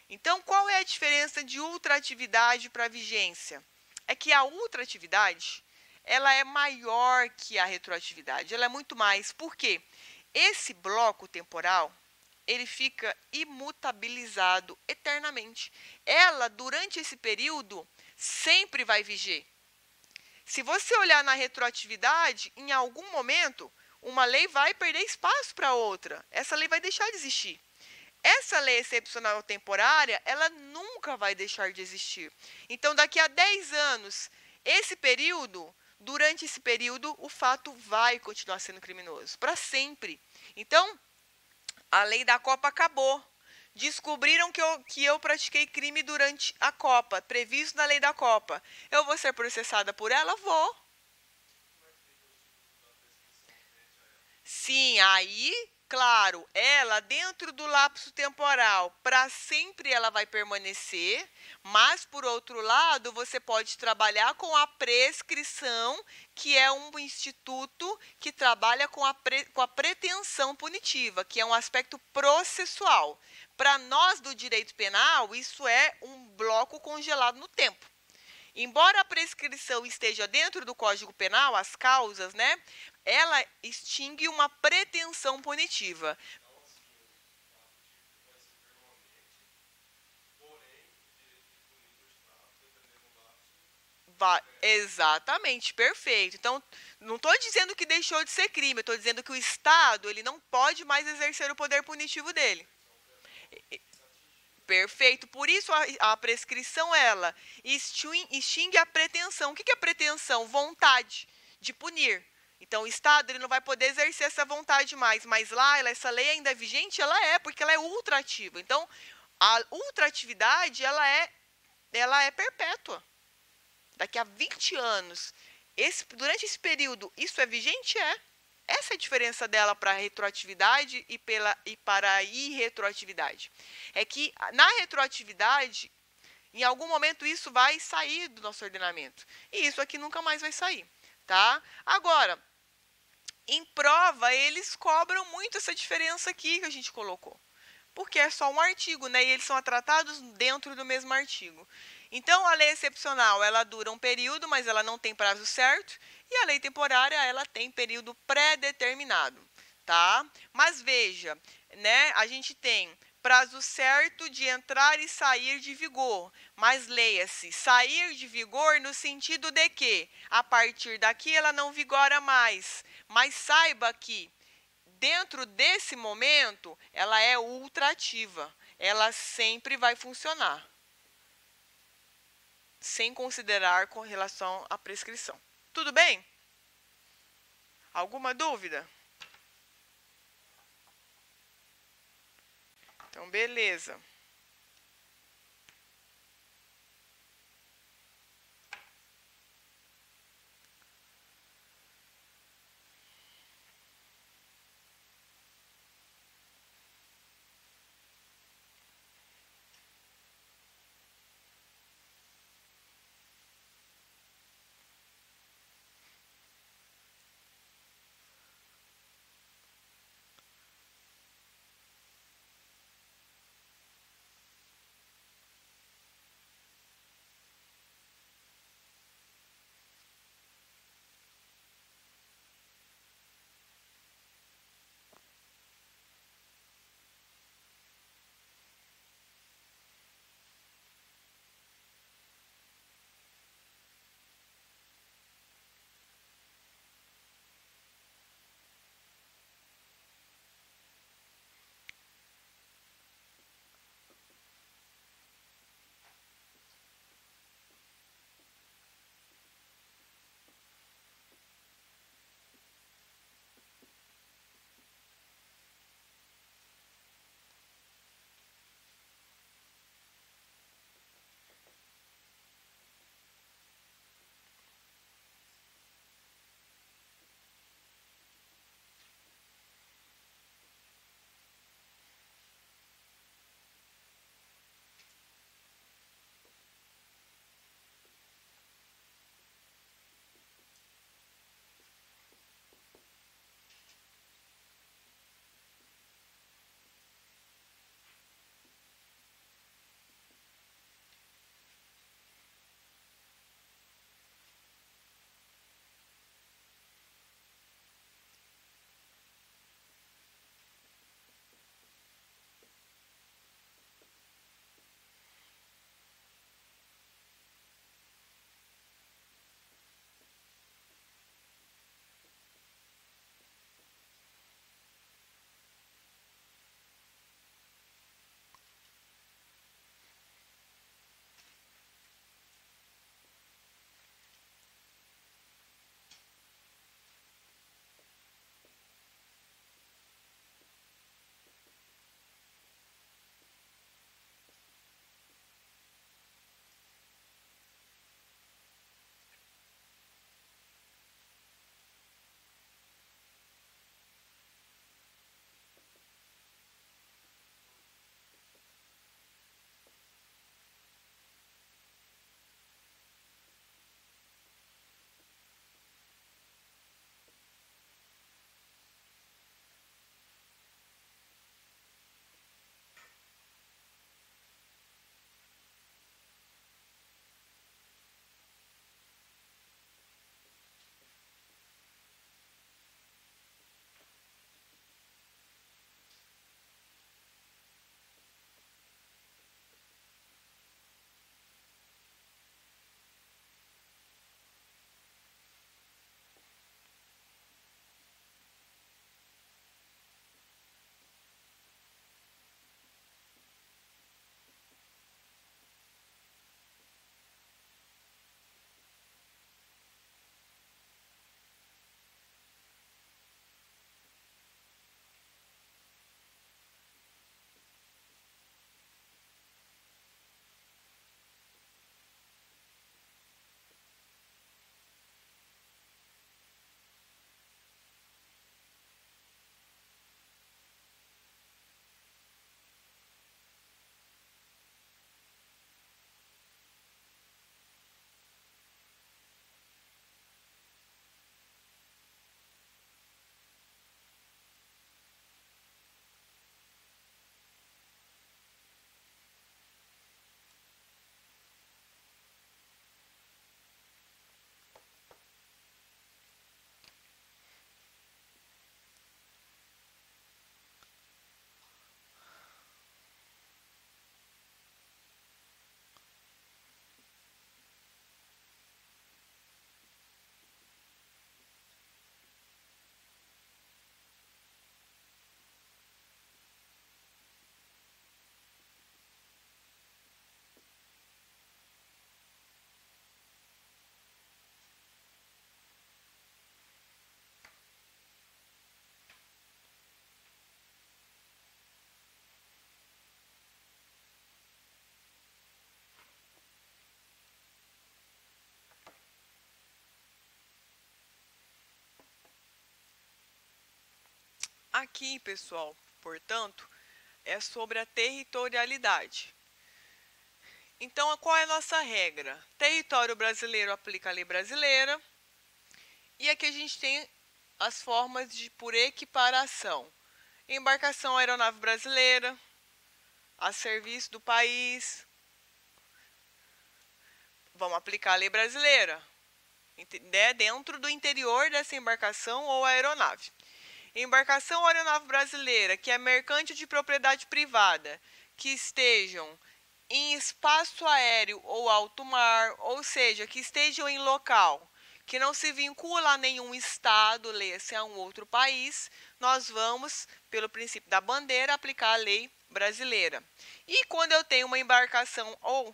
Então, qual é a diferença de ultratividade para vigência? É que a ultratividade, ela é maior que a retroatividade, ela é muito mais. Por quê? Esse bloco temporal, ele fica imutabilizado eternamente. Ela, durante esse período, sempre vai viger. Se você olhar na retroatividade, em algum momento, uma lei vai perder espaço para outra. Essa lei vai deixar de existir. Essa lei excepcional temporária, ela nunca vai deixar de existir. Então, daqui a 10 anos, durante esse período, o fato vai continuar sendo criminoso, para sempre. Então, a lei da Copa acabou. Descobriram que eu pratiquei crime durante a Copa, previsto na lei da Copa. Eu vou ser processada por ela? Vou. Sim, aí, claro, ela dentro do lapso temporal, para sempre ela vai permanecer, mas por outro lado, você pode trabalhar com a prescrição, que é um instituto que trabalha com a pretensão punitiva, que é um aspecto processual. Para nós do direito penal, isso é um bloco congelado no tempo. Embora a prescrição esteja dentro do Código Penal, as causas, né? Ela extingue uma pretensão punitiva. Exatamente, perfeito. Então, não estou dizendo que deixou de ser crime, estou dizendo que o Estado ele não pode mais exercer o poder punitivo dele. Perfeito. Por isso a prescrição ela extingue a pretensão. O que é pretensão? Vontade de punir. Então o Estado ele não vai poder exercer essa vontade mais, mas lá essa lei ainda é vigente, ela é porque ela é ultraativa. Então a ultraatividade ela é perpétua. Daqui a 20 anos, durante esse período, isso é vigente? É. Essa é a diferença dela para a retroatividade e para a irretroatividade. É que na retroatividade, em algum momento isso vai sair do nosso ordenamento. E isso aqui nunca mais vai sair. Tá? Agora, em prova, eles cobram muito essa diferença aqui que a gente colocou. Porque é só um artigo, né? E eles são tratados dentro do mesmo artigo. Então, a lei excepcional, ela dura um período, mas ela não tem prazo certo. E a lei temporária, ela tem período pré-determinado, tá? Mas veja, né? A gente tem prazo certo de entrar e sair de vigor. Mas leia-se, sair de vigor no sentido de que, a partir daqui, ela não vigora mais. Mas saiba que, dentro desse momento, ela é ultraativa. Ela sempre vai funcionar, sem considerar com relação à prescrição. Tudo bem? Alguma dúvida? Então, beleza. Aqui, pessoal, portanto, é sobre a territorialidade. Então, qual é a nossa regra? Território brasileiro aplica a lei brasileira. E aqui a gente tem as formas por equiparação. Embarcação aeronave brasileira, a serviço do país. Vamos aplicar a lei brasileira, dentro do interior dessa embarcação ou aeronave. Embarcação ou aeronave brasileira, que é mercante de propriedade privada, que estejam em espaço aéreo ou alto mar, ou seja, que estejam em local que não se vincula a nenhum estado, leia-se a um outro país, nós vamos, pelo princípio da bandeira, aplicar a lei brasileira. E quando eu tenho uma embarcação ou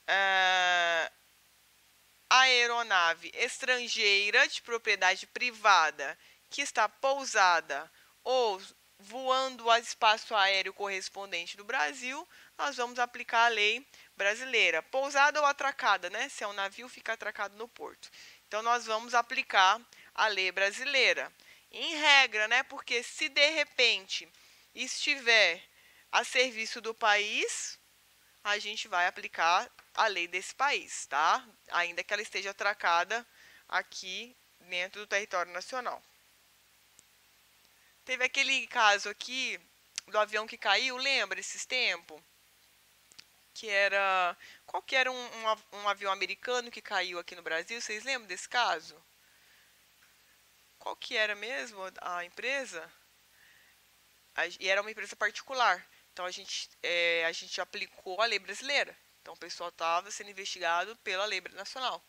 aeronave estrangeira de propriedade privada que está pousada ou voando ao espaço aéreo correspondente do Brasil, nós vamos aplicar a lei brasileira. Pousada ou atracada, né? Se é um navio, fica atracado no porto. Então, nós vamos aplicar a lei brasileira. Em regra, né? Porque se de repente estiver a serviço do país, a gente vai aplicar a lei desse país, tá? Ainda que ela esteja atracada aqui dentro do território nacional. Teve aquele caso aqui do avião que caiu, lembra esses tempos? Que era. Qual que era um avião americano que caiu aqui no Brasil? Vocês lembram desse caso? Qual que era mesmo a empresa? E era uma empresa particular. Então a gente aplicou a lei brasileira. Então o pessoal estava sendo investigado pela lei nacional.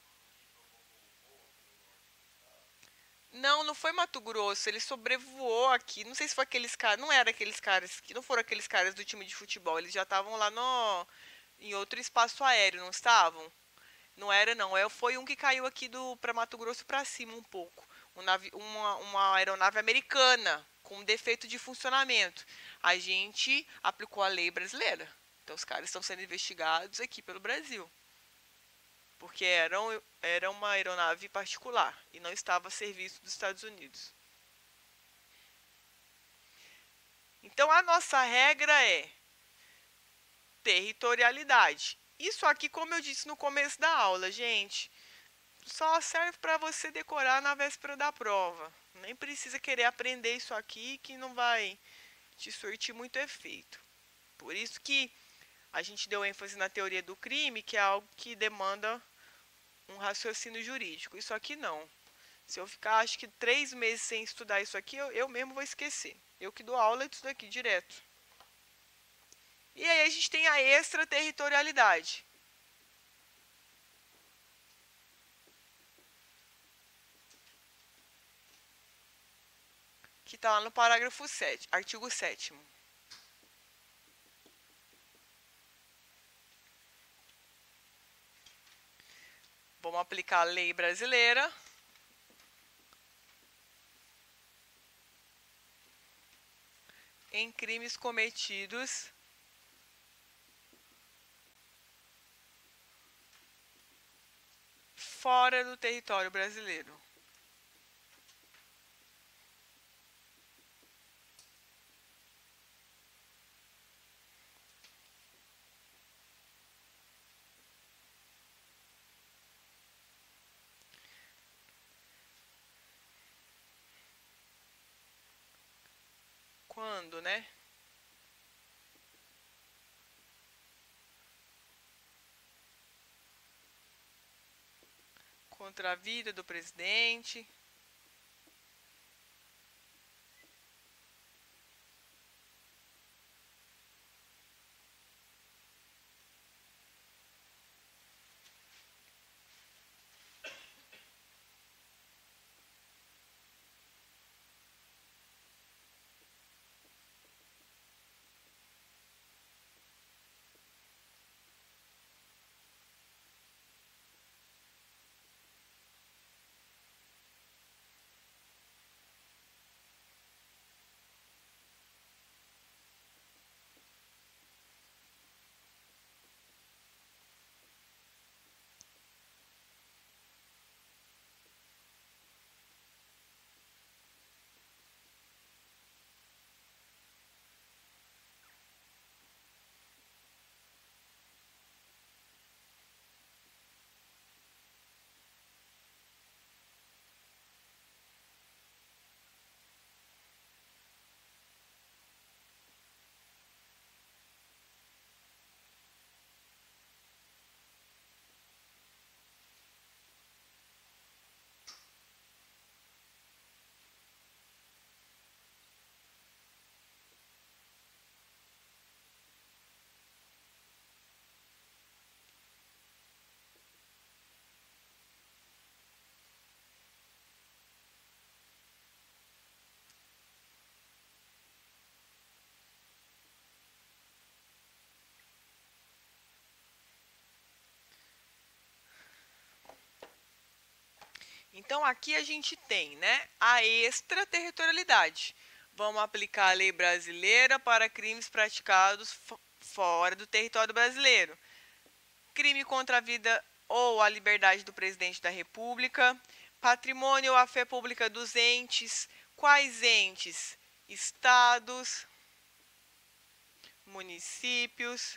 Não, não foi Mato Grosso. Ele sobrevoou aqui. Não sei se foi aqueles caras. Não era aqueles caras que não foram aqueles caras do time de futebol. Eles já estavam lá no em outro espaço aéreo, não estavam? Não era não. Foi um que caiu aqui do para Mato Grosso para cima um pouco. Uma aeronave americana com defeito de funcionamento. A gente aplicou a lei brasileira. Então os caras estão sendo investigados aqui pelo Brasil. Porque era uma aeronave particular e não estava a serviço dos Estados Unidos. Então a nossa regra é territorialidade. Isso aqui, como eu disse no começo da aula, gente, só serve para você decorar na véspera da prova. Nem precisa querer aprender isso aqui que não vai te surtir muito efeito. Por isso que a gente deu ênfase na teoria do crime, que é algo que demanda um raciocínio jurídico. Isso aqui não. Se eu ficar, acho que 3 meses sem estudar isso aqui, eu mesmo vou esquecer. Eu que dou aula disso daqui direto. E aí a gente tem a extraterritorialidade. Que está lá no parágrafo 7, artigo 7º. Vamos aplicar a lei brasileira. Em crimes cometidos fora do território brasileiro. Quando, né? Contra a vida do presidente. Então aqui a gente tem, né, a extraterritorialidade. Vamos aplicar a lei brasileira para crimes praticados fora do território brasileiro. Crime contra a vida ou a liberdade do presidente da República, patrimônio ou a fé pública dos entes. Quais entes? Estados, municípios,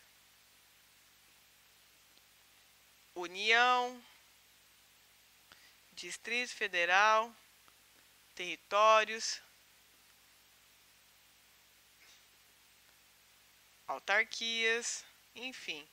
União, Distrito Federal, territórios, autarquias, enfim,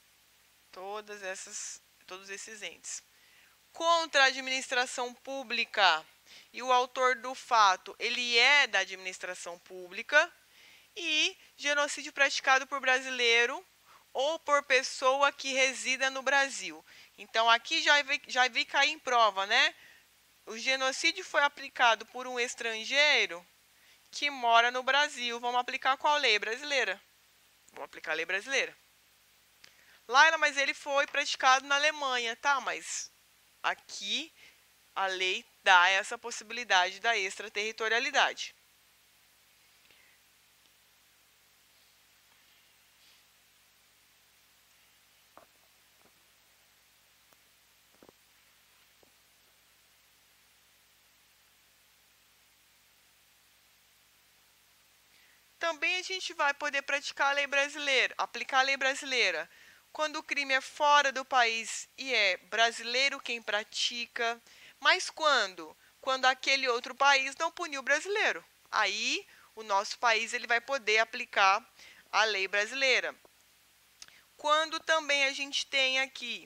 todos esses entes. Contra a administração pública, e o autor do fato, ele é da administração pública, e genocídio praticado por brasileiro ou por pessoa que resida no Brasil. Então aqui já vi cair em prova, né? O genocídio foi aplicado por um estrangeiro que mora no Brasil. Vamos aplicar qual lei? Brasileira. Vamos aplicar a lei brasileira. Laila, mas ele foi praticado na Alemanha. Tá, mas aqui a lei dá essa possibilidade da extraterritorialidade. Também a gente vai poder praticar a lei brasileira, aplicar a lei brasileira, quando o crime é fora do país e é brasileiro quem pratica, mas quando? Quando aquele outro país não puniu o brasileiro. Aí o nosso país ele vai poder aplicar a lei brasileira. Quando também a gente tem aqui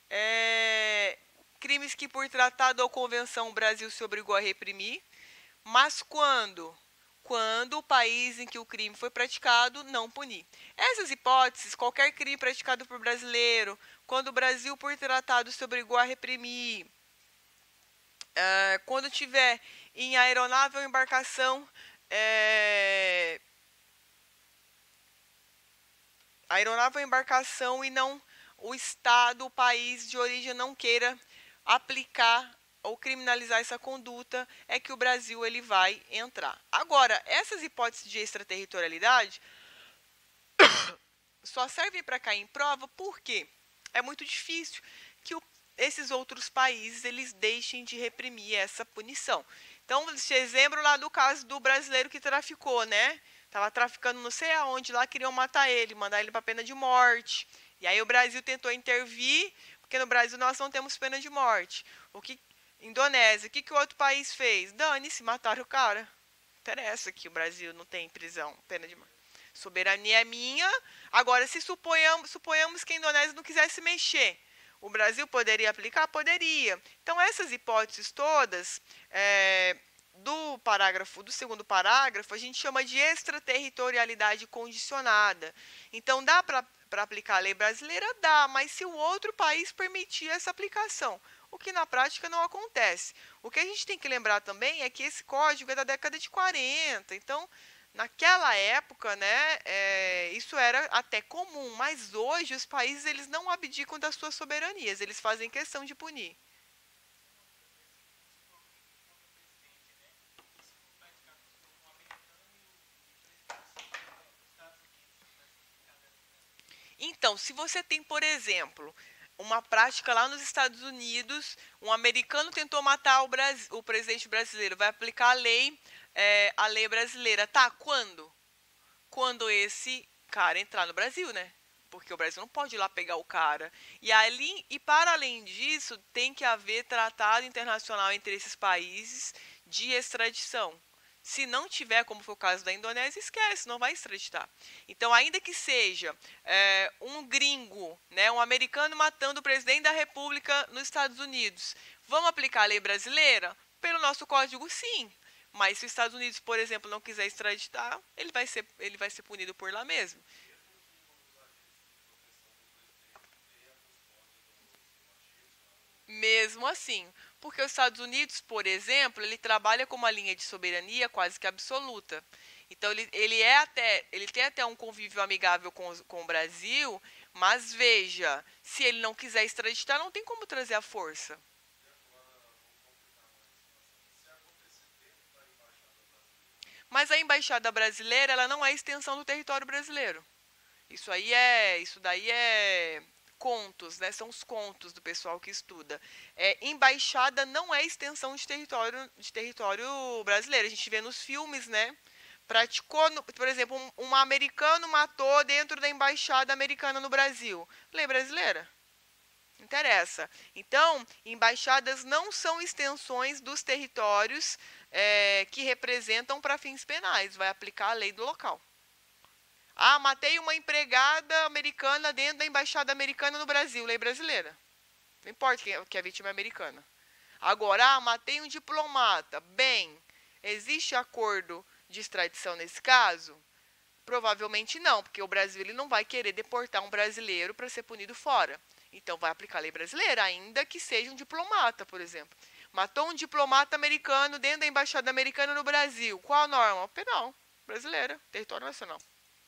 crimes que por tratado ou convenção o Brasil se obrigou a reprimir, mas quando o país em que o crime foi praticado não punir. Essas hipóteses, qualquer crime praticado por brasileiro, quando o Brasil, por tratado, se obrigou a reprimir, quando tiver em aeronave ou embarcação, aeronave ou embarcação e não o estado, o país de origem não queira aplicar ou criminalizar essa conduta, é que o Brasil ele vai entrar. Agora, essas hipóteses de extraterritorialidade só servem para cair em prova porque é muito difícil que esses outros países eles deixem de reprimir essa punição. Então, vocês lembram lá do caso do brasileiro que traficou, né? Tava traficando não sei aonde lá, queriam matar ele, mandar ele para pena de morte. E aí o Brasil tentou intervir, porque no Brasil nós não temos pena de morte. Indonésia, o que o outro país fez? Dane-se, mataram o cara. Não interessa que o Brasil não tem prisão, pena de morte. Soberania é minha. Agora, se suponhamos que a Indonésia não quisesse mexer, o Brasil poderia aplicar? Poderia. Então, essas hipóteses todas, do segundo parágrafo, a gente chama de extraterritorialidade condicionada. Então, dá para aplicar a lei brasileira? Dá, mas se o outro país permitir essa aplicação, o que na prática não acontece. O que a gente tem que lembrar também é que esse código é da década de 40, então naquela época, né, isso era até comum, mas hoje os países eles não abdicam das suas soberanias, eles fazem questão de punir. Então, se você tem, por exemplo, uma prática lá nos Estados Unidos, um americano tentou matar o presidente brasileiro, vai aplicar a lei brasileira. Tá, quando? Quando esse cara entrar no Brasil, né? Porque o Brasil não pode ir lá pegar o cara. E para além disso, tem que haver tratado internacional entre esses países de extradição. Se não tiver, como foi o caso da Indonésia, esquece, não vai extraditar. Então, ainda que seja um gringo, né, um americano matando o presidente da República nos Estados Unidos, vamos aplicar a lei brasileira? Pelo nosso código, sim. Mas se os Estados Unidos, por exemplo, não quiser extraditar, ele vai ser punido por lá mesmo. Mesmo assim, porque os Estados Unidos, por exemplo, ele trabalha com uma linha de soberania quase que absoluta. Então ele tem até um convívio amigável com o Brasil, mas veja, se ele não quiser extraditar, não tem como trazer a força. Mas a embaixada brasileira, ela não é extensão do território brasileiro. Isso daí é contos, né? São os contos do pessoal que estuda. Embaixada não é extensão de território brasileiro. A gente vê nos filmes, né? Praticou, por exemplo, um americano matou dentro da embaixada americana no Brasil. Lei brasileira? Não interessa. Então, embaixadas não são extensões dos territórios que representam para fins penais. Vai aplicar a lei do local. Ah, matei uma empregada americana dentro da embaixada americana no Brasil. Lei brasileira. Não importa que a vítima é americana. Agora, matei um diplomata. Bem, existe acordo de extradição nesse caso? Provavelmente não, porque o Brasil ele não vai querer deportar um brasileiro para ser punido fora. Então vai aplicar a lei brasileira, ainda que seja um diplomata, por exemplo. Matou um diplomata americano dentro da embaixada americana no Brasil. Qual a norma? Penal brasileira, território nacional.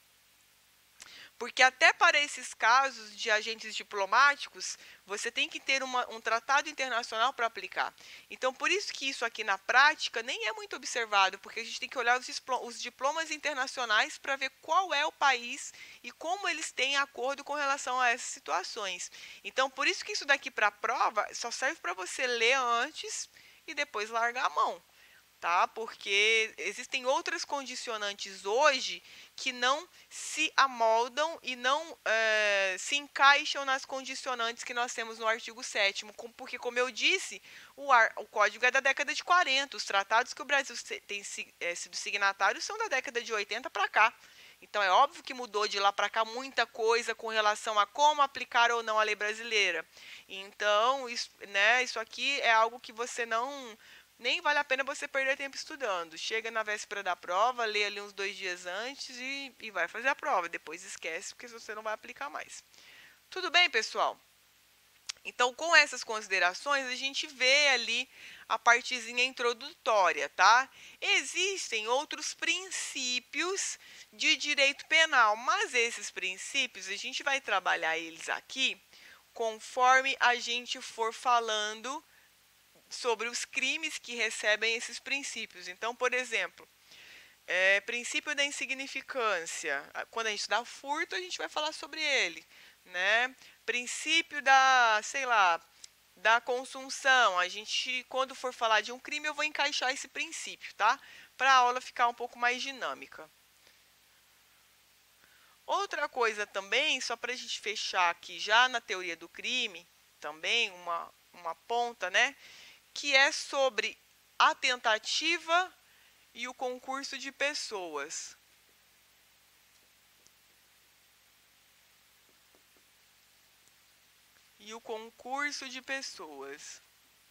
Porque até para esses casos de agentes diplomáticos, você tem que ter um tratado internacional para aplicar. Então, por isso que isso aqui na prática nem é muito observado, porque a gente tem que olhar os diplomas internacionais para ver qual é o país e como eles têm acordo com relação a essas situações. Então, por isso que isso daqui para a prova só serve para você ler antes e depois largar a mão. Tá? Porque existem outras condicionantes hoje que não se amoldam e não se encaixam nas condicionantes que nós temos no artigo 7º, porque, como eu disse, o código é da década de 40, os tratados que o Brasil tem sido signatário são da década de 80 para cá. Então, é óbvio que mudou de lá para cá muita coisa com relação a como aplicar ou não a lei brasileira. Então, isso aqui é algo que você não... Nem vale a pena você perder tempo estudando. Chega na véspera da prova, lê ali uns 2 dias antes e vai fazer a prova. Depois esquece, porque você não vai aplicar mais. Tudo bem, pessoal? Então, com essas considerações, a gente vê ali a partezinha introdutória, tá? Existem outros princípios de direito penal, mas esses princípios, a gente vai trabalhar eles aqui conforme a gente for falando sobre os crimes que recebem esses princípios. Então, por exemplo, princípio da insignificância. Quando a gente dá furto, a gente vai falar sobre ele, né? Princípio da, sei lá, da consunção. A gente, quando for falar de um crime, eu vou encaixar esse princípio, tá? Para a aula ficar um pouco mais dinâmica. Outra coisa também, só para a gente fechar aqui já na teoria do crime, também uma ponta, né? Que é sobre a tentativa e o concurso de pessoas. E o concurso de pessoas.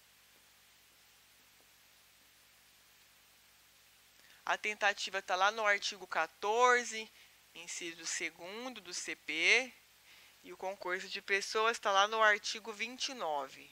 A tentativa está lá no artigo 14, inciso 2º do CP, e o concurso de pessoas está lá no artigo 29.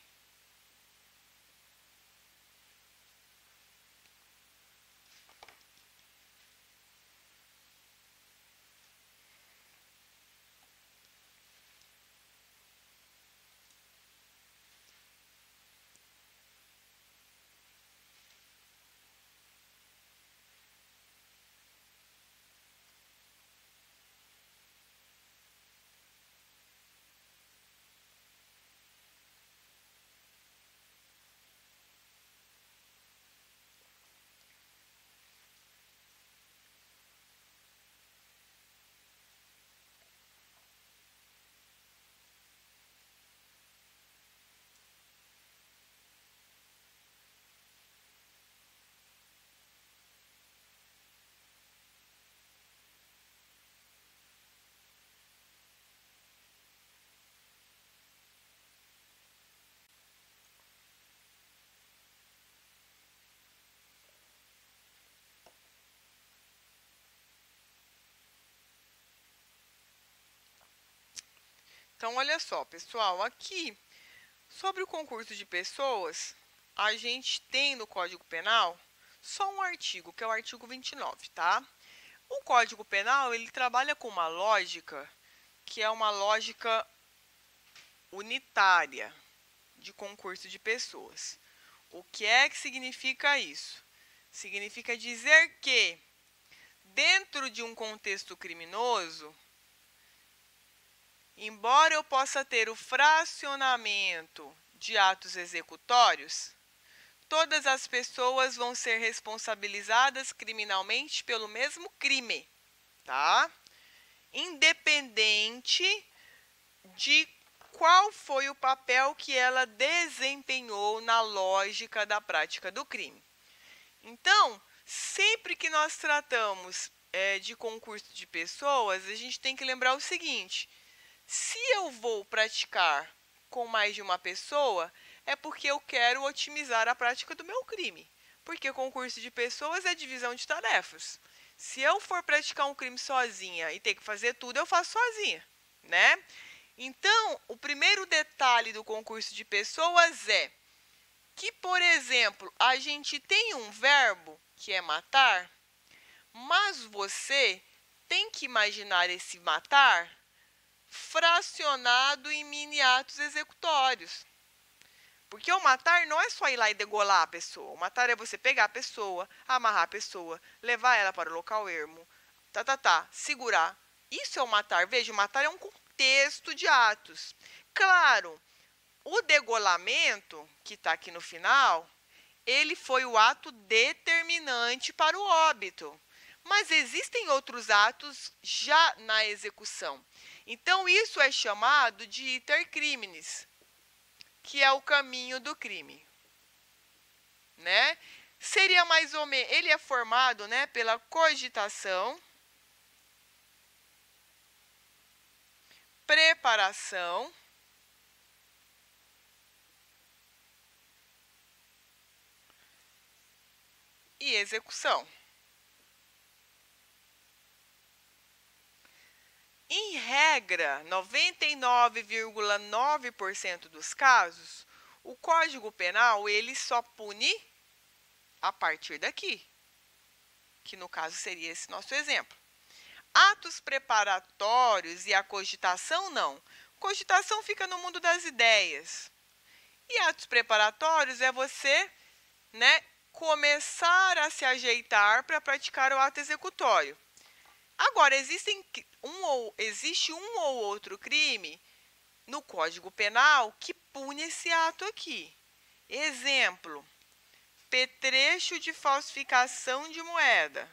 Então, olha só, pessoal, aqui, sobre o concurso de pessoas, a gente tem no Código Penal só um artigo, que é o artigo 29, tá? O Código Penal, ele trabalha com uma lógica que é uma lógica unitária de concurso de pessoas. O que é que significa isso? Significa dizer que dentro de um contexto criminoso, embora eu possa ter o fracionamento de atos executórios, todas as pessoas vão ser responsabilizadas criminalmente pelo mesmo crime, tá? Independente de qual foi o papel que ela desempenhou na lógica da prática do crime. Então, sempre que nós tratamos de concurso de pessoas, a gente tem que lembrar o seguinte: se eu vou praticar com mais de uma pessoa, é porque eu quero otimizar a prática do meu crime. Porque concurso de pessoas é divisão de tarefas. Se eu for praticar um crime sozinha e ter que fazer tudo, eu faço sozinha, né? Então, o primeiro detalhe do concurso de pessoas é que, por exemplo, a gente tem um verbo que é matar, mas você tem que imaginar esse matar fracionado em mini atos executórios. Porque o matar não é só ir lá e degolar a pessoa. O matar é você pegar a pessoa, amarrar a pessoa, levar ela para o local ermo, segurar. Isso é o matar. Veja, o matar é um contexto de atos. Claro, o degolamento, que está aqui no final, ele foi o ato determinante para o óbito. Mas existem outros atos já na execução. Então, isso é chamado de iter criminis, que é o caminho do crime, né? Seria mais ou menos, ele é formado, né, pela cogitação, preparação e execução. Em regra, 99,9% dos casos, o Código Penal ele só pune a partir daqui, que no caso seria esse nosso exemplo. Atos preparatórios e a cogitação não. Cogitação fica no mundo das ideias. E atos preparatórios é você, né, começar a se ajeitar para praticar o ato executório. Agora, existe um ou outro crime no Código Penal que pune esse ato aqui. Exemplo, petrecho de falsificação de moeda.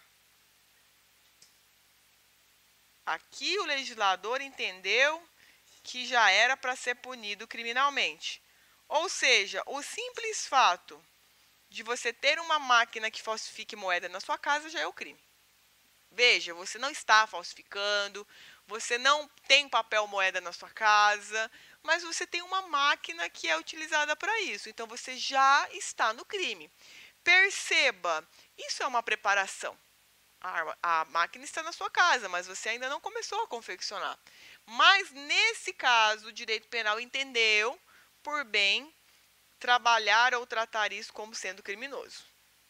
Aqui o legislador entendeu que já era para ser punido criminalmente. Ou seja, o simples fato de você ter uma máquina que falsifique moeda na sua casa já é o crime. Veja, você não está falsificando, você não tem papel moeda na sua casa, mas você tem uma máquina que é utilizada para isso. Então, você já está no crime. Perceba, isso é uma preparação. A máquina está na sua casa, mas você ainda não começou a confeccionar. Mas, nesse caso, o direito penal entendeu por bem trabalhar ou tratar isso como sendo criminoso.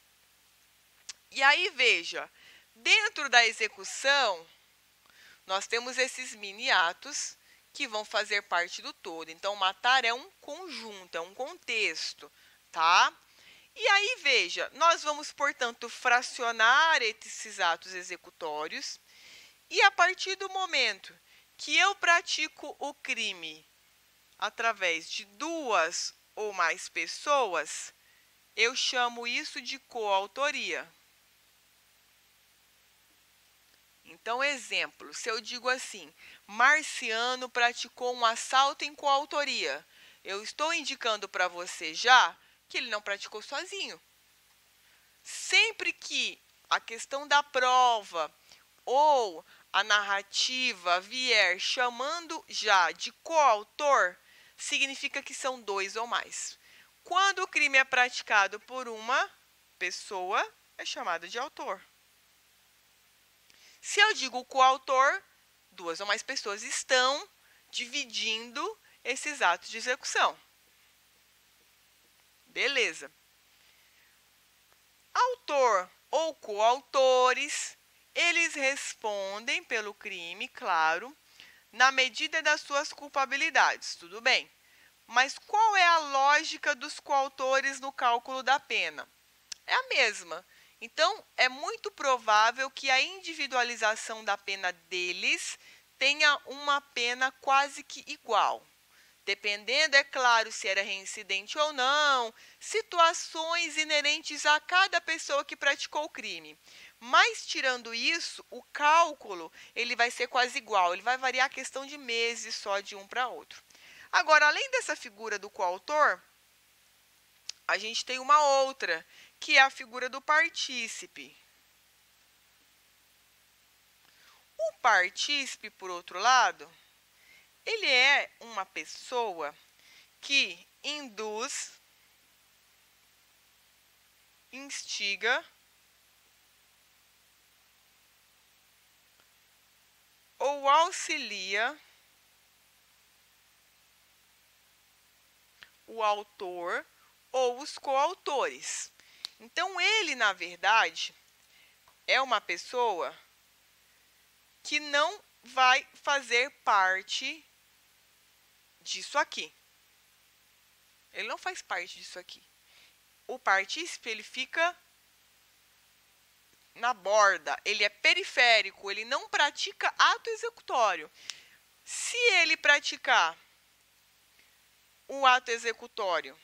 E aí, veja, dentro da execução, nós temos esses mini atos que vão fazer parte do todo. Então, matar é um conjunto, é um contexto, tá? E aí, veja, nós vamos, portanto, fracionar esses atos executórios e a partir do momento que eu pratico o crime através de duas ou mais pessoas, eu chamo isso de coautoria. Então, exemplo, se eu digo assim, Marciano praticou um assalto em coautoria, eu estou indicando para você já que ele não praticou sozinho. Sempre que a questão da prova ou a narrativa vier chamando já de coautor, significa que são dois ou mais. Quando o crime é praticado por uma pessoa, é chamado de autor. Se eu digo coautor, duas ou mais pessoas estão dividindo esses atos de execução. Beleza. Autor ou coautores, eles respondem pelo crime, claro, na medida das suas culpabilidades, tudo bem. Mas qual é a lógica dos coautores no cálculo da pena? É a mesma. Então, é muito provável que a individualização da pena deles tenha uma pena quase que igual. Dependendo, é claro, se era reincidente ou não, situações inerentes a cada pessoa que praticou o crime. Mas, tirando isso, o cálculo ele vai ser quase igual, ele vai variar a questão de meses só de um para outro. Agora, além dessa figura do coautor, a gente tem uma outra, que é a figura do partícipe. O partícipe, por outro lado, ele é uma pessoa que induz, instiga ou auxilia o autor ou os coautores. Então, ele, na verdade, é uma pessoa que não vai fazer parte disso aqui. Ele não faz parte disso aqui. O partícipe, ele fica na borda, ele é periférico, ele não pratica ato executório. Se ele praticar o ato executório,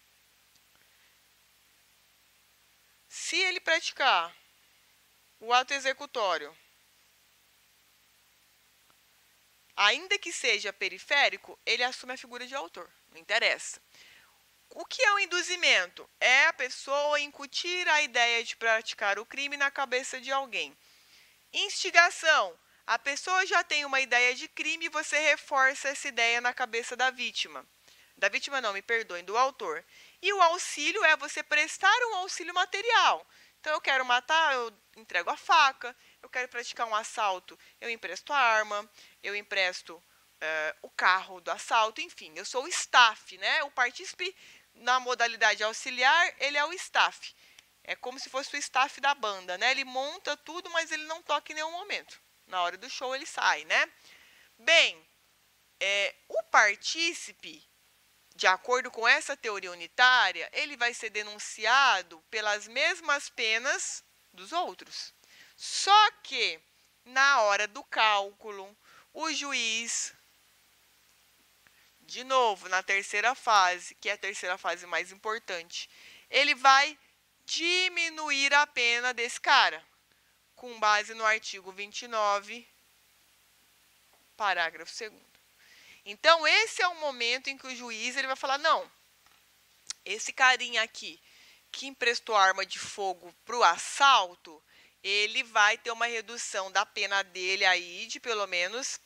ainda que seja periférico, ele assume a figura de autor, não interessa. O que é o induzimento? É a pessoa incutir a ideia de praticar o crime na cabeça de alguém. Instigação. A pessoa já tem uma ideia de crime e você reforça essa ideia na cabeça da vítima. Da vítima não, me perdoem, do autor. E o auxílio é você prestar um auxílio material. Então, eu quero matar, eu entrego a faca. Eu quero praticar um assalto, eu empresto a arma. Eu empresto o carro do assalto. Enfim, eu sou o staff, né? O partícipe, na modalidade auxiliar, ele é o staff. É como se fosse o staff da banda, né? Ele monta tudo, mas ele não toca em nenhum momento. Na hora do show ele sai, né? Bem, o partícipe, de acordo com essa teoria unitária, ele vai ser denunciado pelas mesmas penas dos outros. Só que, na hora do cálculo, o juiz, de novo, na terceira fase, que é a terceira fase mais importante, ele vai diminuir a pena desse cara, com base no artigo 29, parágrafo 2º. Então, esse é o momento em que o juiz ele vai falar, não, esse carinha aqui, que emprestou arma de fogo para o assalto, ele vai ter uma redução da pena dele aí de pelo menos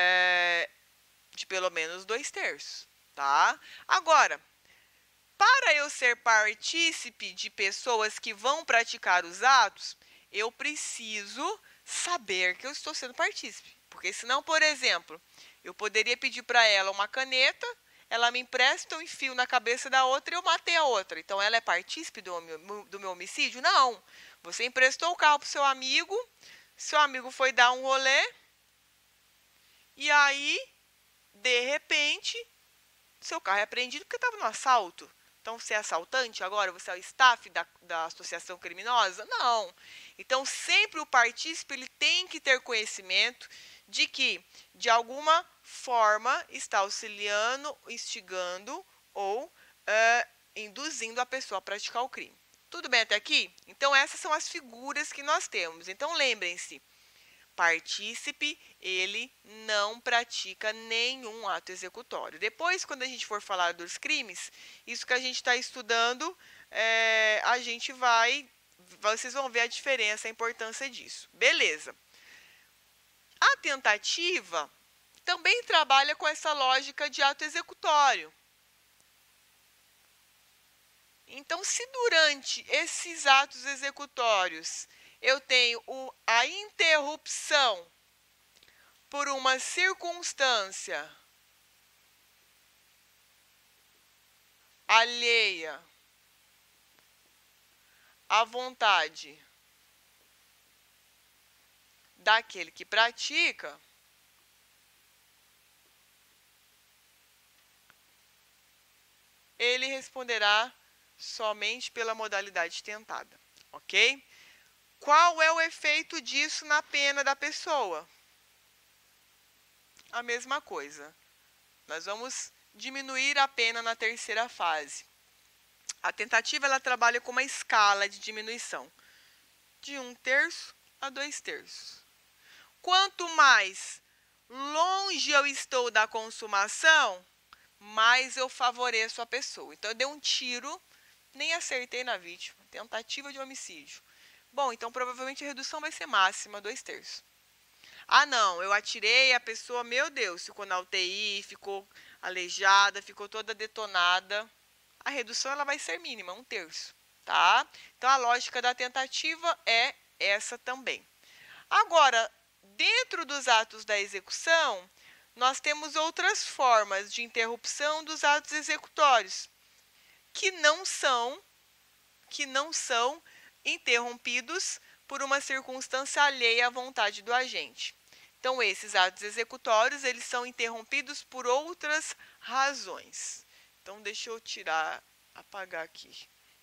2/3, tá? Agora, para eu ser partícipe de pessoas que vão praticar os atos, eu preciso saber que eu estou sendo partícipe. Porque senão, por exemplo, eu poderia pedir para ela uma caneta, ela me empresta, eu enfio na cabeça da outra e eu matei a outra. Então, ela é partícipe do meu homicídio? Não. Você emprestou o carro para o seu amigo foi dar um rolê, e aí, de repente, seu carro é apreendido porque estava no assalto. Então, você é assaltante agora? Você é o staff da associação criminosa? Não. Então, sempre o partícipe ele tem que ter conhecimento de que, de alguma forma, está auxiliando, instigando ou induzindo a pessoa a praticar o crime. Tudo bem até aqui? Então, essas são as figuras que nós temos. Então, lembrem-se, partícipe, ele não pratica nenhum ato executório. Depois, quando a gente for falar dos crimes, isso que a gente está estudando, vocês vão ver a diferença, a importância disso. Beleza. A tentativa também trabalha com essa lógica de ato executório. Então, se durante esses atos executórios eu tenho a interrupção por uma circunstância alheia à vontade daquele que pratica, ele responderá somente pela modalidade tentada, ok? Qual é o efeito disso na pena da pessoa? A mesma coisa. Nós vamos diminuir a pena na terceira fase. A tentativa ela trabalha com uma escala de diminuição de 1/3 a 2/3. Quanto mais longe eu estou da consumação, mais eu favoreço a pessoa. Então eu dei um tiro, nem acertei na vítima. Tentativa de homicídio. Bom, então provavelmente a redução vai ser máxima, 2/3. Ah, não, eu atirei, a pessoa, meu Deus, ficou na UTI, ficou aleijada, ficou toda detonada. A redução ela vai ser mínima, 1/3, tá? Então a lógica da tentativa é essa também. Agora, dentro dos atos da execução, nós temos outras formas de interrupção dos atos executórios, que não são interrompidos por uma circunstância alheia à vontade do agente. Então, esses atos executórios, eles são interrompidos por outras razões. Então, deixa eu apagar aqui.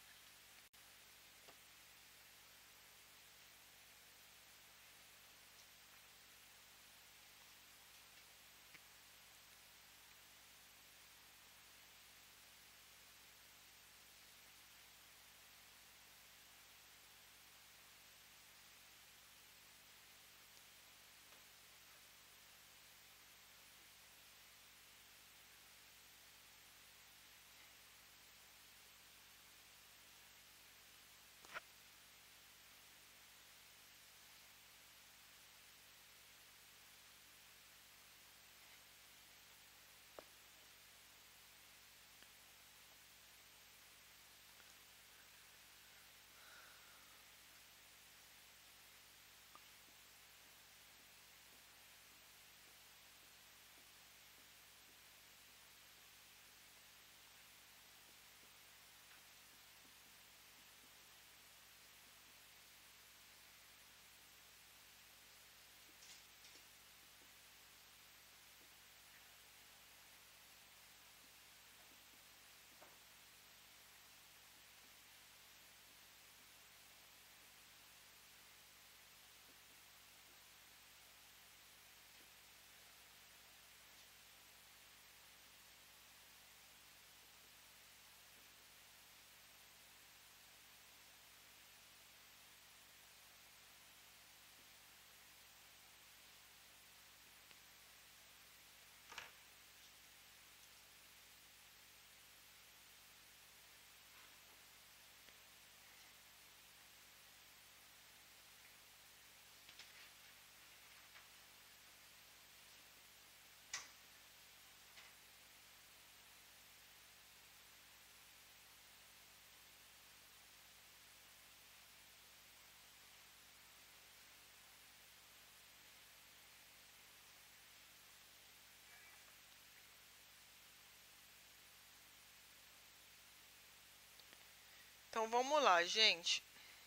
Então, vamos lá, gente.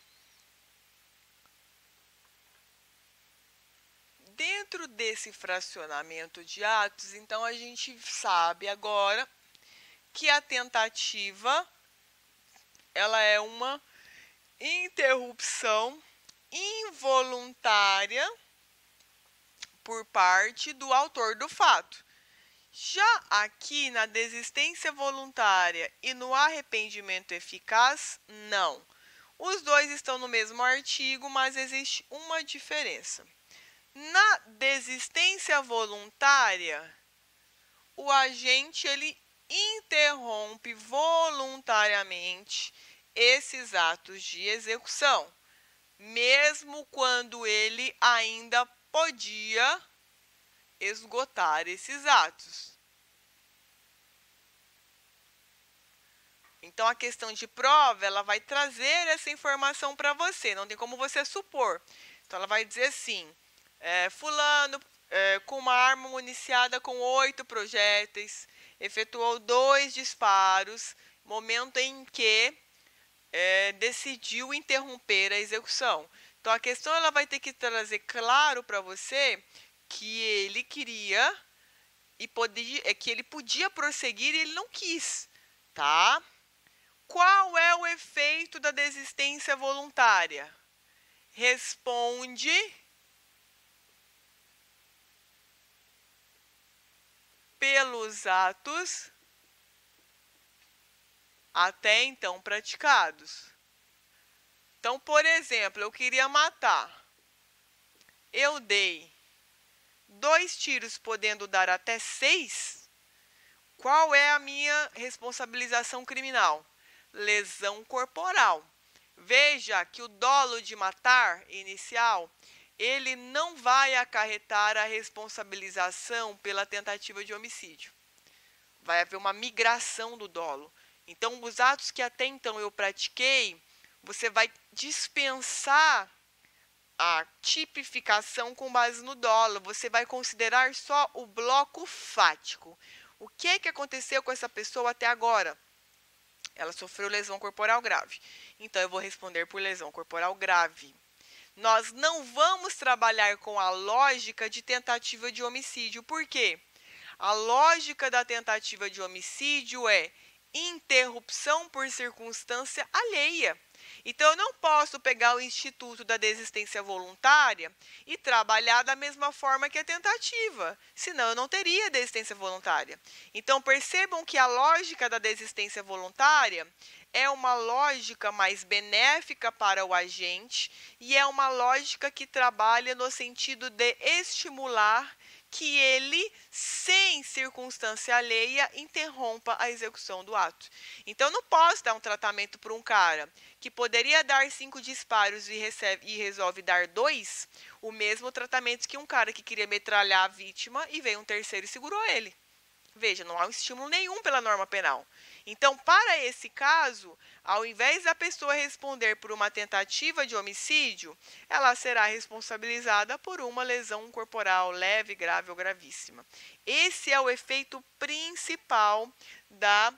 Dentro desse fracionamento de atos, então, a gente sabe agora que a tentativa ela é uma interrupção involuntária por parte do autor do fato. Já aqui na desistência voluntária e no arrependimento eficaz, não. Os dois estão no mesmo artigo, mas existe uma diferença. Na desistência voluntária, o agente ele interrompe voluntariamente esses atos de execução, mesmo quando ele ainda podia esgotar esses atos. Então, a questão de prova, ela vai trazer essa informação para você, não tem como você supor. Então, ela vai dizer assim, fulano, com uma arma municiada com 8 projéteis, efetuou 2 disparos, momento em que decidiu interromper a execução. Então, a questão ela vai ter que trazer claro para você que ele queria que ele podia prosseguir e ele não quis, tá? Qual é o efeito da desistência voluntária? responde pelos atos até então praticados. Então, por exemplo, eu queria matar. Eu dei 2 tiros, podendo dar até 6. Qual é a minha responsabilização criminal? Lesão corporal. Veja que o dolo de matar inicial, ele não vai acarretar a responsabilização pela tentativa de homicídio. Vai haver uma migração do dolo. Então, os atos que até então eu pratiquei, você vai dispensar a tipificação com base no dolo. Você vai considerar só o bloco fático. O que aconteceu com essa pessoa até agora? Ela sofreu lesão corporal grave. Então, eu vou responder por lesão corporal grave. Nós não vamos trabalhar com a lógica de tentativa de homicídio. Por quê? A lógica da tentativa de homicídio é interrupção por circunstância alheia. Então, eu não posso pegar o Instituto da Desistência Voluntária e trabalhar da mesma forma que a tentativa, senão eu não teria desistência voluntária. Então, percebam que a lógica da desistência voluntária é uma lógica mais benéfica para o agente e é uma lógica que trabalha no sentido de estimular que ele, sem circunstância alheia, interrompa a execução do ato. Então, eu não posso dar um tratamento para um cara que poderia dar 5 disparos e resolve dar 2, o mesmo tratamento que um cara que queria metralhar a vítima e veio um terceiro e segurou ele. Veja, não há um estímulo nenhum pela norma penal. Então, para esse caso, ao invés da pessoa responder por uma tentativa de homicídio, ela será responsabilizada por uma lesão corporal leve, grave ou gravíssima. Esse é o efeito principal da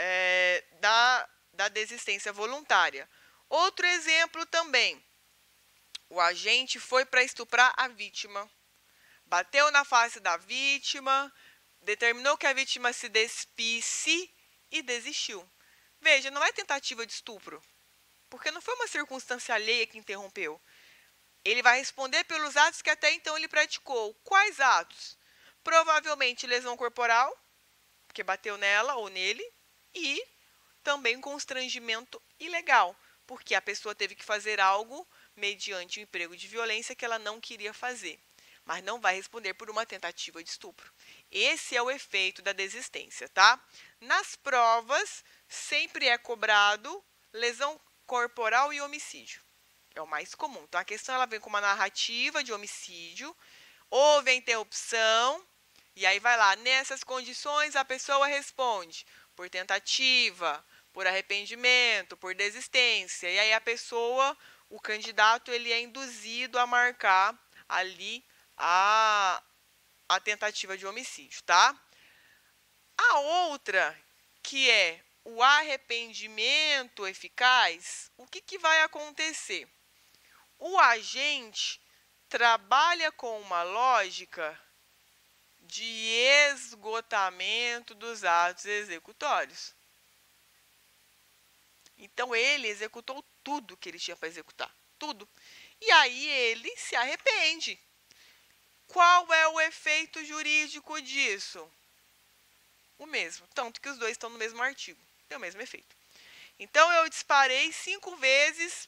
desistência voluntária. Outro exemplo também. O agente foi para estuprar a vítima, bateu na face da vítima, determinou que a vítima se despisse e desistiu. Veja, não é tentativa de estupro, porque não foi uma circunstância alheia que interrompeu. Ele vai responder pelos atos que até então ele praticou. Quais atos? Provavelmente lesão corporal, porque bateu nela ou nele, e também constrangimento ilegal, porque a pessoa teve que fazer algo mediante o emprego de violência que ela não queria fazer, mas não vai responder por uma tentativa de estupro. Esse é o efeito da desistência, tá? Nas provas, sempre é cobrado lesão corporal e homicídio. É o mais comum. Então, a questão ela vem com uma narrativa de homicídio, houve a interrupção, e aí vai lá. Nessas condições, a pessoa responde por tentativa, por arrependimento, por desistência. E aí a pessoa, o candidato, ele é induzido a marcar ali a tentativa de homicídio, tá? A outra, que é o arrependimento eficaz, o que vai acontecer? O agente trabalha com uma lógica de esgotamento dos atos executórios. Então, ele executou tudo que ele tinha para executar. Tudo. E aí, ele se arrepende. Qual é o efeito jurídico disso? O mesmo. Tanto que os dois estão no mesmo artigo. Tem o mesmo efeito. Então, eu disparei 5 vezes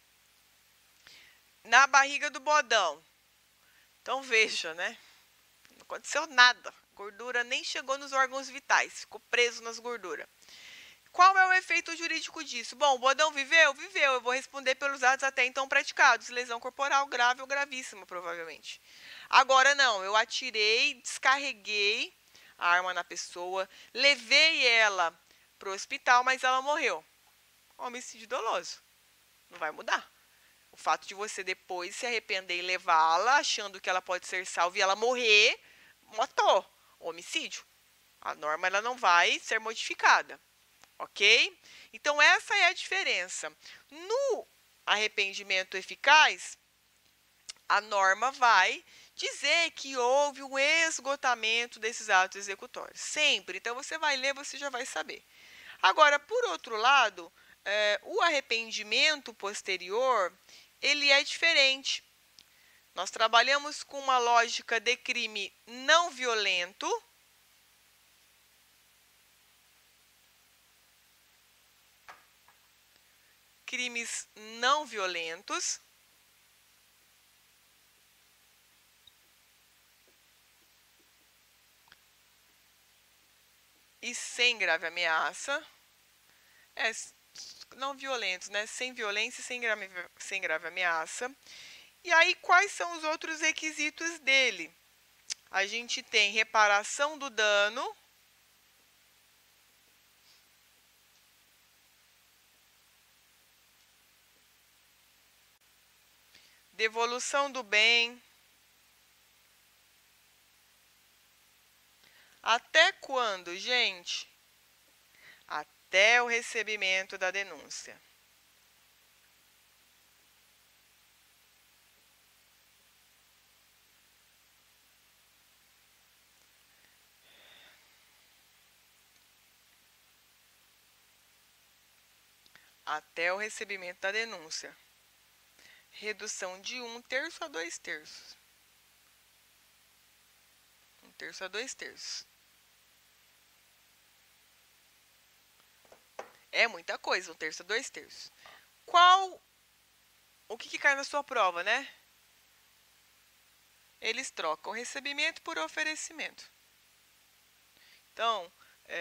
na barriga do bodão. Então, veja, né? Não aconteceu nada. A gordura nem chegou nos órgãos vitais. Ficou preso nas gorduras. Qual é o efeito jurídico disso? Bom, o bodão viveu? Viveu. Eu vou responder pelos atos até então praticados. Lesão corporal grave ou gravíssima, provavelmente. Agora, não. Eu atirei, descarreguei a arma na pessoa, levei ela para o hospital, mas ela morreu. Homicídio doloso. Não vai mudar. O fato de você depois se arrepender e levá-la, achando que ela pode ser salva e ela morrer, matou. Homicídio. A norma ela não vai ser modificada. Ok? Então, essa é a diferença. No arrependimento eficaz, a norma vai dizer que houve um esgotamento desses atos executórios. Sempre. Então, você vai ler, você já vai saber. Agora, por outro lado, o arrependimento posterior, ele é diferente. Nós trabalhamos com uma lógica de crime não violento. Crimes não violentos. E sem grave ameaça. Não violentos, né? Sem violência e sem grave ameaça. E aí, quais são os outros requisitos dele? A gente tem reparação do dano, devolução do bem, até quando, gente? Até o recebimento da denúncia. Até o recebimento da denúncia. Redução de 1/3 a 2/3. 1/3 a 2/3. É muita coisa, 1/3 a 2/3. O que cai na sua prova, né? Eles trocam recebimento por oferecimento. Então,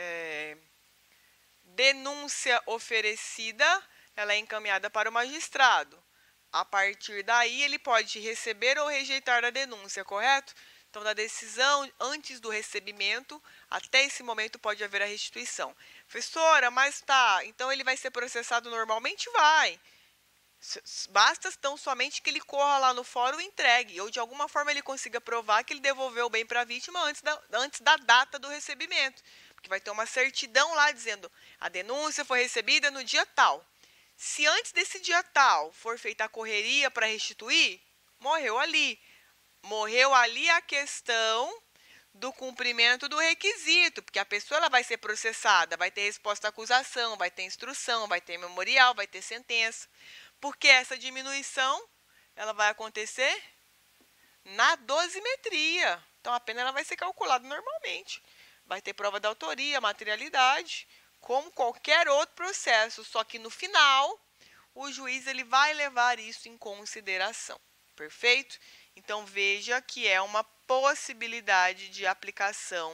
denúncia oferecida, ela é encaminhada para o magistrado. A partir daí, ele pode receber ou rejeitar a denúncia, correto? Então, da decisão antes do recebimento, até esse momento pode haver a restituição. Professora, mas tá, então ele vai ser processado normalmente? Vai. Basta tão somente que ele corra lá no fórum e entregue, ou de alguma forma ele consiga provar que ele devolveu o bem para a vítima antes da data do recebimento. Porque vai ter uma certidão lá dizendo a denúncia foi recebida no dia tal. Se antes desse dia tal for feita a correria para restituir, morreu ali. Morreu ali a questão do cumprimento do requisito, porque a pessoa ela vai ser processada, vai ter resposta à acusação, vai ter instrução, vai ter memorial, vai ter sentença. Porque essa diminuição ela vai acontecer na dosimetria. Então, a pena ela vai ser calculada normalmente. Vai ter prova da autoria, materialidade, como qualquer outro processo. Só que no final, o juiz ele vai levar isso em consideração. Perfeito? Então, veja que é uma possibilidade de aplicação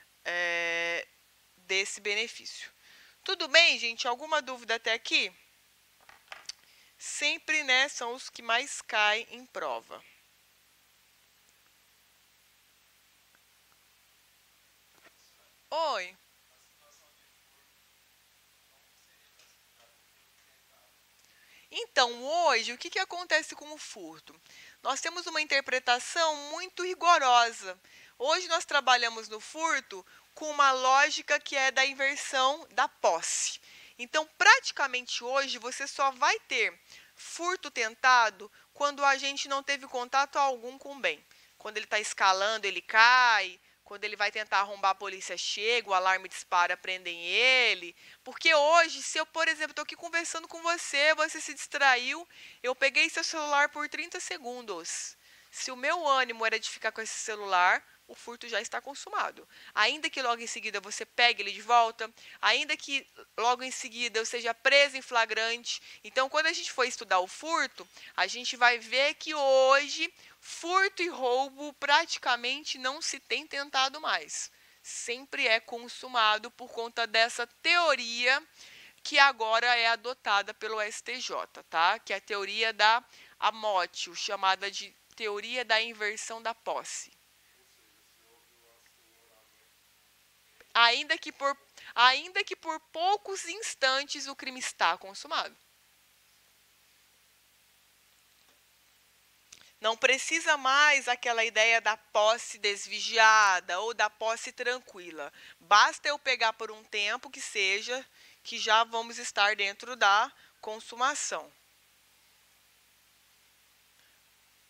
desse benefício. Tudo bem, gente? Alguma dúvida até aqui? Sempre, né, são os que mais caem em prova. Oi. Então, hoje, o que acontece com o furto? Nós temos uma interpretação muito rigorosa. Hoje nós trabalhamos no furto com uma lógica que é da inversão da posse. Então, praticamente hoje, você só vai ter furto tentado quando o agente não teve contato algum com o bem. Quando ele está escalando, ele cai. Quando ele vai tentar arrombar, a polícia chega, o alarme dispara, prendem ele. Porque hoje, se eu, por exemplo, estou aqui conversando com você, você se distraiu, eu peguei seu celular por 30 segundos. Se o meu ânimo era de ficar com esse celular, o furto já está consumado. Ainda que logo em seguida você pegue ele de volta, ainda que logo em seguida eu seja preso em flagrante. Então, quando a gente for estudar o furto, a gente vai ver que hoje furto e roubo praticamente não se tem tentado mais. Sempre é consumado por conta dessa teoria que agora é adotada pelo STJ, tá? Que é a teoria da Amótio, chamada de teoria da inversão da posse. Ainda que por poucos instantes o crime está consumado. Não precisa mais aquela ideia da posse desvigiada ou da posse tranquila. Basta eu pegar por um tempo que seja, que já vamos estar dentro da consumação.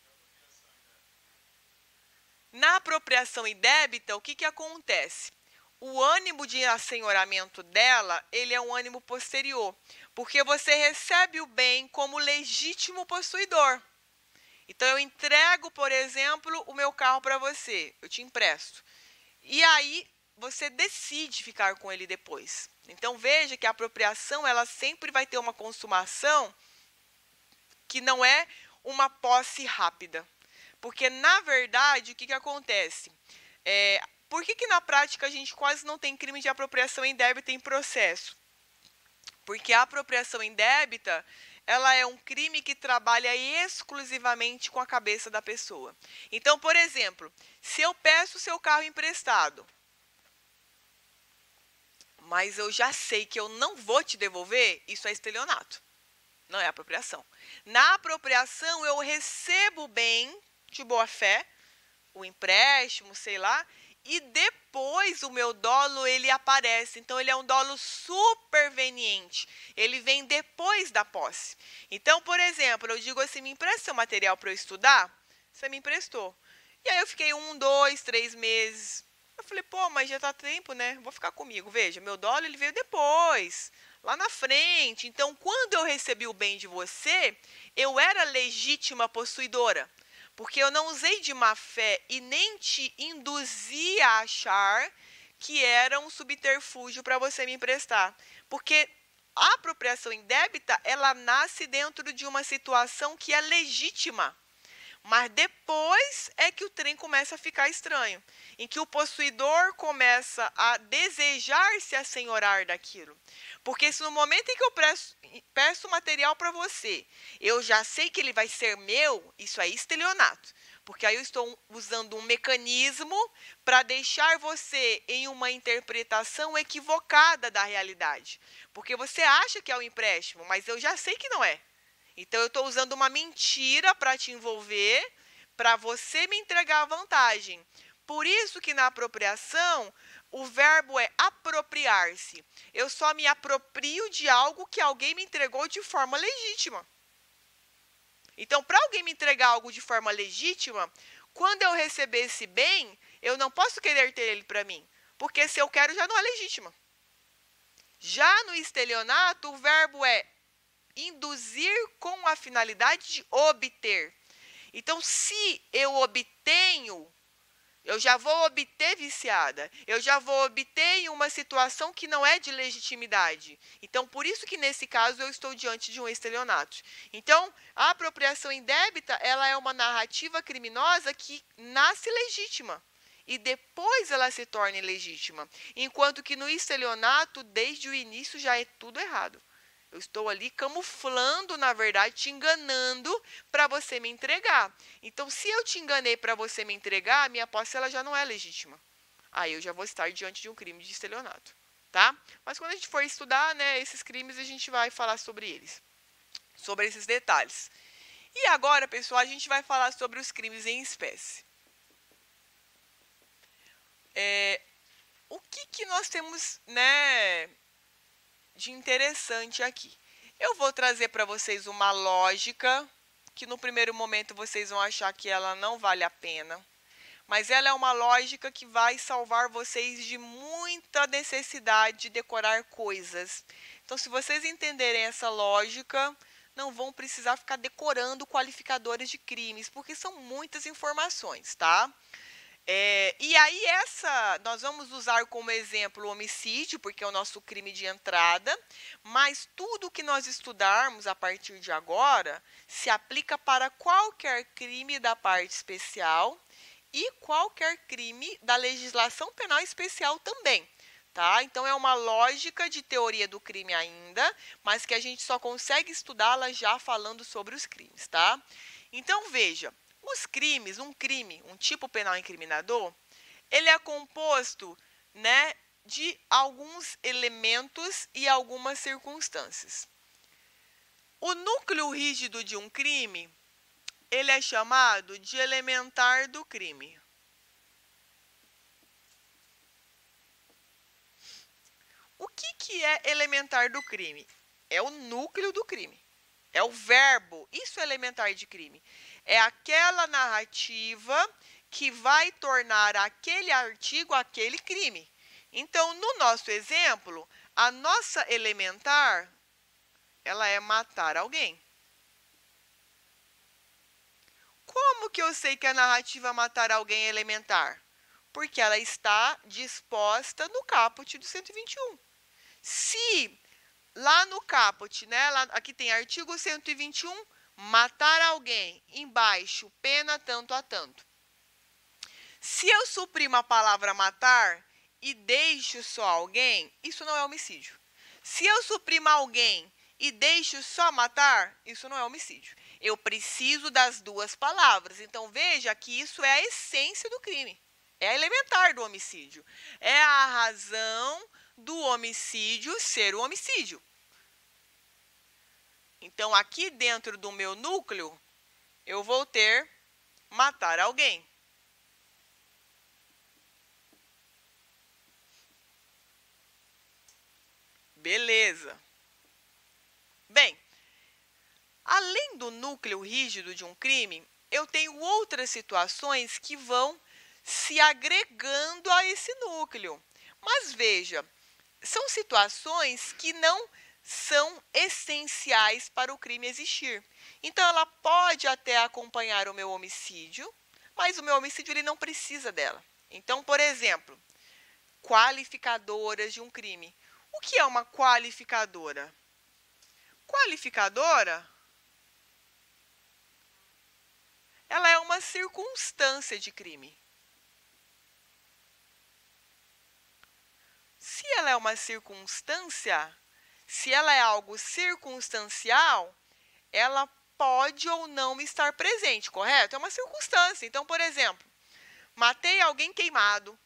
Na apropriação indébita, o que acontece? o ânimo de assenhoramento dela, ele é um ânimo posterior, porque você recebe o bem como legítimo possuidor. Então, eu entrego, por exemplo, o meu carro para você, eu te empresto. E aí, você decide ficar com ele depois. Então, veja que a apropriação, ela sempre vai ter uma consumação que não é uma posse rápida. Porque, na verdade, o que acontece? Por que na prática a gente quase não tem crime de apropriação indébita em processo? Porque a apropriação indébita, ela é um crime que trabalha exclusivamente com a cabeça da pessoa. Então, por exemplo, se eu peço o seu carro emprestado, mas eu já sei que eu não vou te devolver, isso é estelionato, não é apropriação. Na apropriação, eu recebo o bem de boa fé, o empréstimo, sei lá, e depois o meu dolo, ele aparece. Então, ele é um dolo superveniente. Ele vem depois da posse. Então, por exemplo, eu digo assim, me empresta seu material para eu estudar? Você me emprestou. E aí eu fiquei 1, 2, 3 meses. Eu falei, pô, mas já tá tempo, né? Vou ficar comigo. Veja, meu dolo, ele veio depois, lá na frente. Então, quando eu recebi o bem de você, eu era legítima possuidora. Porque eu não usei de má fé e nem te induzi a achar que era um subterfúgio para você me emprestar. Porque a apropriação indébita, ela nasce dentro de uma situação que é legítima. Mas depois é que o trem começa a ficar estranho, em que o possuidor começa a desejar se assenhorar daquilo. Porque se no momento em que eu peço material para você, eu já sei que ele vai ser meu, isso é estelionato. Porque aí eu estou usando um mecanismo para deixar você em uma interpretação equivocada da realidade. Porque você acha que é um empréstimo, mas eu já sei que não é. Então, eu estou usando uma mentira para te envolver, para você me entregar a vantagem. Por isso que na apropriação, o verbo é apropriar-se. Eu só me aproprio de algo que alguém me entregou de forma legítima. Então, para alguém me entregar algo de forma legítima, quando eu receber esse bem, eu não posso querer ter ele para mim. Porque se eu quero, já não é legítima. Já no estelionato, o verbo é induzir com a finalidade de obter. Então, se eu obtenho, eu já vou obter viciada. Eu já vou obter em uma situação que não é de legitimidade. Então, por isso que nesse caso eu estou diante de um estelionato. Então, a apropriação indébita, ela é uma narrativa criminosa que nasce legítima. E depois ela se torna ilegítima. Enquanto que no estelionato, desde o início, já é tudo errado. Eu estou ali camuflando, na verdade, te enganando para você me entregar. Então, se eu te enganei para você me entregar, a minha posse ela já não é legítima. Aí eu já vou estar diante de um crime de estelionato, tá? Mas quando a gente for estudar, né, esses crimes, a gente vai falar sobre eles, sobre esses detalhes. E agora, pessoal, a gente vai falar sobre os crimes em espécie. O que nós temos, né, de interessante aqui? Eu vou trazer para vocês uma lógica que no primeiro momento vocês vão achar que ela não vale a pena, mas ela é uma lógica que vai salvar vocês de muita necessidade de decorar coisas. Então, se vocês entenderem essa lógica, não vão precisar ficar decorando qualificadores de crimes, porque são muitas informações, tá? E aí nós vamos usar como exemplo o homicídio, porque é o nosso crime de entrada, mas tudo que nós estudarmos a partir de agora se aplica para qualquer crime da parte especial e qualquer crime da legislação penal especial também. Tá? Então, é uma lógica de teoria do crime ainda, mas que a gente só consegue estudá-la já falando sobre os crimes. Tá? Então, veja. Os crimes, um tipo penal incriminador, ele é composto, né, de alguns elementos e algumas circunstâncias. O núcleo rígido de um crime, ele é chamado de elementar do crime. O que é elementar do crime? É o núcleo do crime. É o verbo, isso é elementar de crime. É aquela narrativa que vai tornar aquele artigo aquele crime. Então, no nosso exemplo, a nossa elementar, ela é matar alguém. Como que eu sei que a narrativa matar alguém é elementar? Porque ela está disposta no caput do 121. Se lá no caput, né, aqui tem artigo 121, matar alguém, embaixo, pena tanto a tanto. Se eu suprimo a palavra matar e deixo só alguém, isso não é homicídio. Se eu suprimo alguém e deixo só matar, isso não é homicídio. Eu preciso das duas palavras. Então, veja que isso é a essência do crime. É a elementar do homicídio. É a razão do homicídio ser o homicídio. Então, aqui dentro do meu núcleo, eu vou ter matar alguém. Beleza. Bem, além do núcleo rígido de um crime, eu tenho outras situações que vão se agregando a esse núcleo. Mas veja, são situações que não são essenciais para o crime existir. Então, ela pode até acompanhar o meu homicídio, mas o meu homicídio ele não precisa dela. Então, por exemplo, qualificadoras de um crime. O que é uma qualificadora? Qualificadora, ela é uma circunstância de crime. Se ela é uma circunstância, se ela é algo circunstancial, ela pode ou não estar presente, correto? É uma circunstância. Então, por exemplo, matei alguém queimado.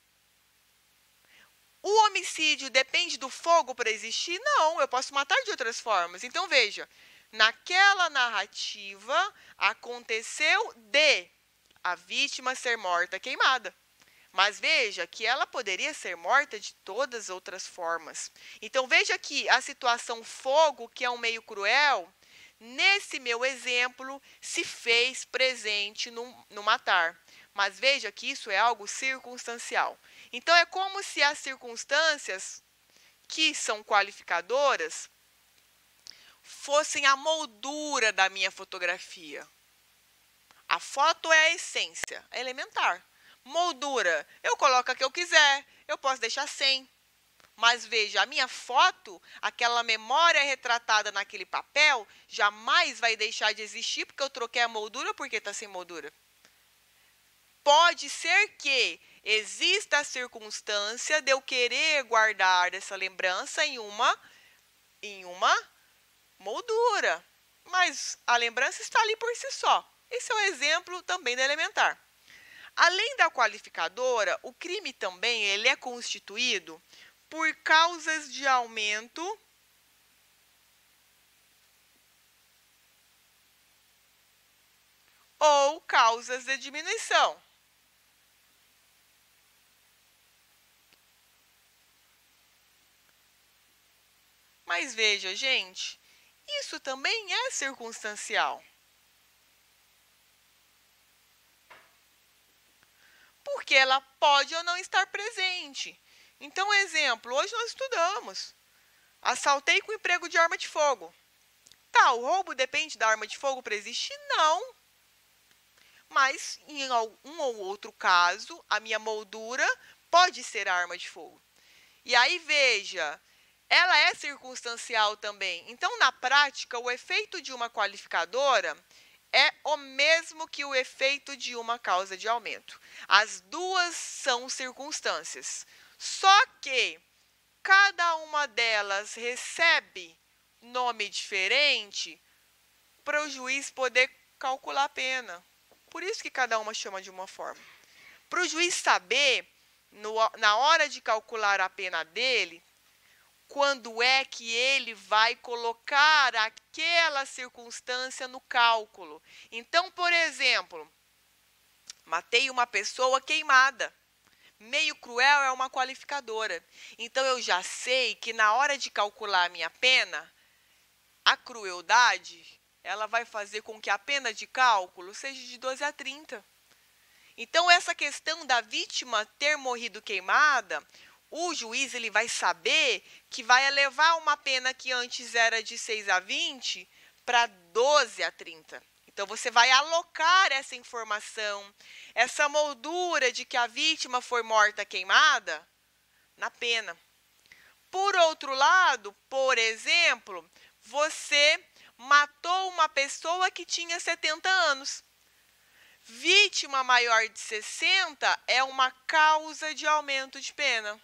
O homicídio depende do fogo para existir? Não, eu posso matar de outras formas. Então, veja, naquela narrativa aconteceu de a vítima ser morta queimada. Mas veja que ela poderia ser morta de todas as outras formas. Então, veja que a situação fogo, que é um meio cruel, nesse meu exemplo, se fez presente no matar. Mas veja que isso é algo circunstancial. Então, é como se as circunstâncias que são qualificadoras fossem a moldura da minha fotografia. A foto é a essência, é elementar. Moldura, eu coloco a que eu quiser, eu posso deixar sem. Mas veja, a minha foto, aquela memória retratada naquele papel, jamais vai deixar de existir porque eu troquei a moldura porque está sem moldura. Pode ser que exista a circunstância de eu querer guardar essa lembrança em uma moldura, mas a lembrança está ali por si só. Esse é o exemplo também da elementar. Além da qualificadora, o crime também ele é constituído por causas de aumento ou causas de diminuição. Mas veja, gente, isso também é circunstancial. Porque ela pode ou não estar presente. Então, exemplo, hoje nós estudamos. Assaltei com emprego de arma de fogo. Tá, o roubo depende da arma de fogo para existir? Não. Mas, em um ou outro caso, a minha moldura pode ser a arma de fogo. E aí, veja, ela é circunstancial também. Então, na prática, o efeito de uma qualificadora é o mesmo que o efeito de uma causa de aumento. As duas são circunstâncias. Só que cada uma delas recebe nome diferente para o juiz poder calcular a pena. Por isso que cada uma chama de uma forma. Para o juiz saber, na hora de calcular a pena dele, quando é que ele vai colocar aquela circunstância no cálculo. Então, por exemplo, matei uma pessoa queimada. Meio cruel é uma qualificadora. Então, eu já sei que na hora de calcular a minha pena, a crueldade, ela vai fazer com que a pena de cálculo seja de 12 a 30. Então, essa questão da vítima ter morrido queimada, o juiz ele vai saber que vai elevar uma pena que antes era de 6 a 20 para 12 a 30. Então, você vai alocar essa informação, essa moldura de que a vítima foi morta queimada, na pena. Por outro lado, por exemplo, você matou uma pessoa que tinha 70 anos. Vítima maior de 60 é uma causa de aumento de pena.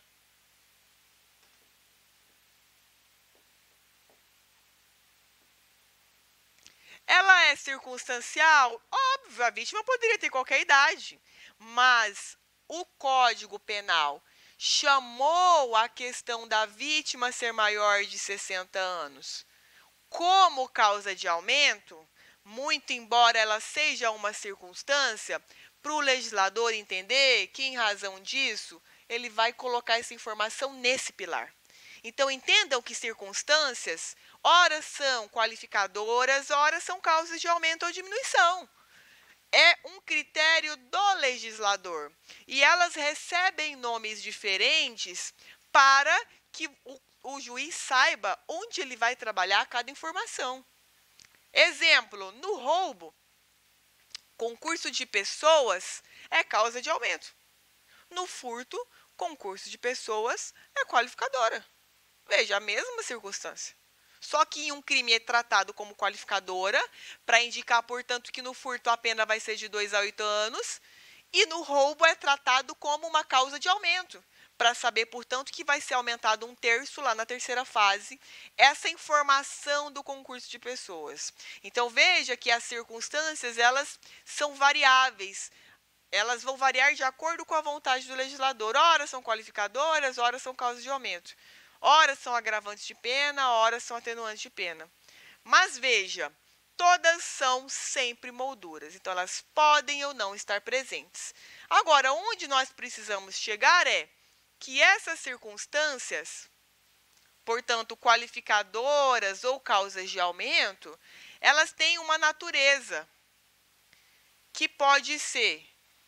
Ela é circunstancial? Óbvio, a vítima poderia ter qualquer idade, mas o Código Penal chamou a questão da vítima ser maior de 60 anos como causa de aumento, muito embora ela seja uma circunstância, para o legislador entender que, em razão disso, ele vai colocar essa informação nesse pilar. Então, entendam que circunstâncias, ora são qualificadoras, ora são causas de aumento ou diminuição. É um critério do legislador. E elas recebem nomes diferentes para que o juiz saiba onde ele vai trabalhar cada informação. Exemplo, no roubo, concurso de pessoas é causa de aumento. No furto, concurso de pessoas é qualificadora. Veja, a mesma circunstância. Só que em um crime é tratado como qualificadora, para indicar, portanto, que no furto a pena vai ser de 2 a 8 anos, e no roubo é tratado como uma causa de aumento, para saber, portanto, que vai ser aumentado 1/3 lá na terceira fase, essa informação do concurso de pessoas. Então, veja que as circunstâncias, elas são variáveis. Elas vão variar de acordo com a vontade do legislador. Ora são qualificadoras, ora são causas de aumento. Ora são agravantes de pena, ora são atenuantes de pena. Mas veja, todas são sempre molduras, então elas podem ou não estar presentes. Agora, onde nós precisamos chegar é que essas circunstâncias, portanto, qualificadoras ou causas de aumento, elas têm uma natureza que pode ser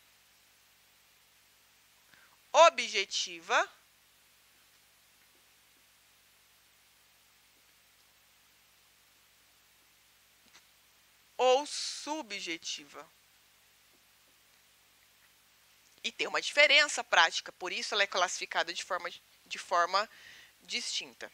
objetiva ou subjetiva. E tem uma diferença prática, por isso ela é classificada de forma distinta.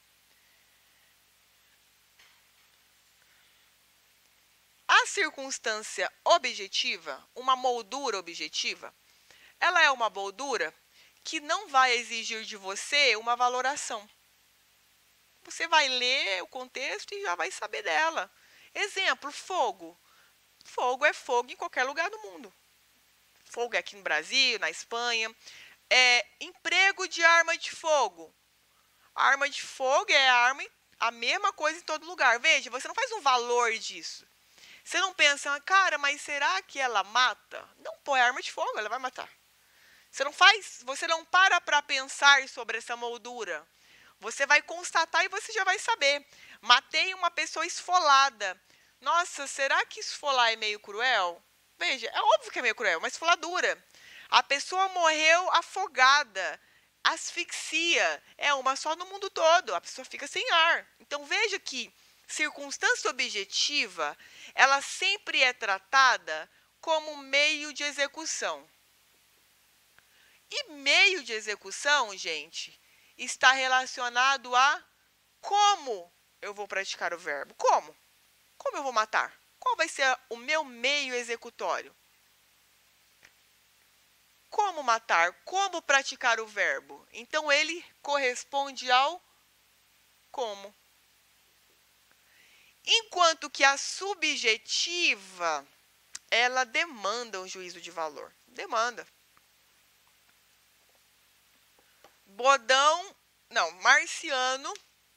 A circunstância objetiva, uma moldura objetiva, ela é uma moldura que não vai exigir de você uma valoração. Você vai ler o contexto e já vai saber dela. Exemplo, fogo. Fogo é fogo em qualquer lugar do mundo. Fogo é aqui no Brasil, na Espanha. Emprego de arma de fogo. A arma de fogo é a mesma coisa em todo lugar. Veja, você não faz um valor disso. Você não pensa, cara, mas será que ela mata? Não, pô, é arma de fogo, ela vai matar. Você não para pensar sobre essa moldura. Você vai constatar e você já vai saber. Matei uma pessoa esfolada. Nossa, será que esfolar é meio cruel? Veja, é óbvio que é meio cruel, mas esfoladura. A pessoa morreu afogada, asfixia. É uma só no mundo todo, a pessoa fica sem ar. Então, veja que circunstância objetiva, ela sempre é tratada como meio de execução. E meio de execução, gente, está relacionado a como eu vou praticar o verbo. Como? Como eu vou matar? Qual vai ser o meu meio executório? Como matar? Como praticar o verbo? Então, ele corresponde ao como. Enquanto que a subjetiva, ela demanda um juízo de valor. Demanda. Marciano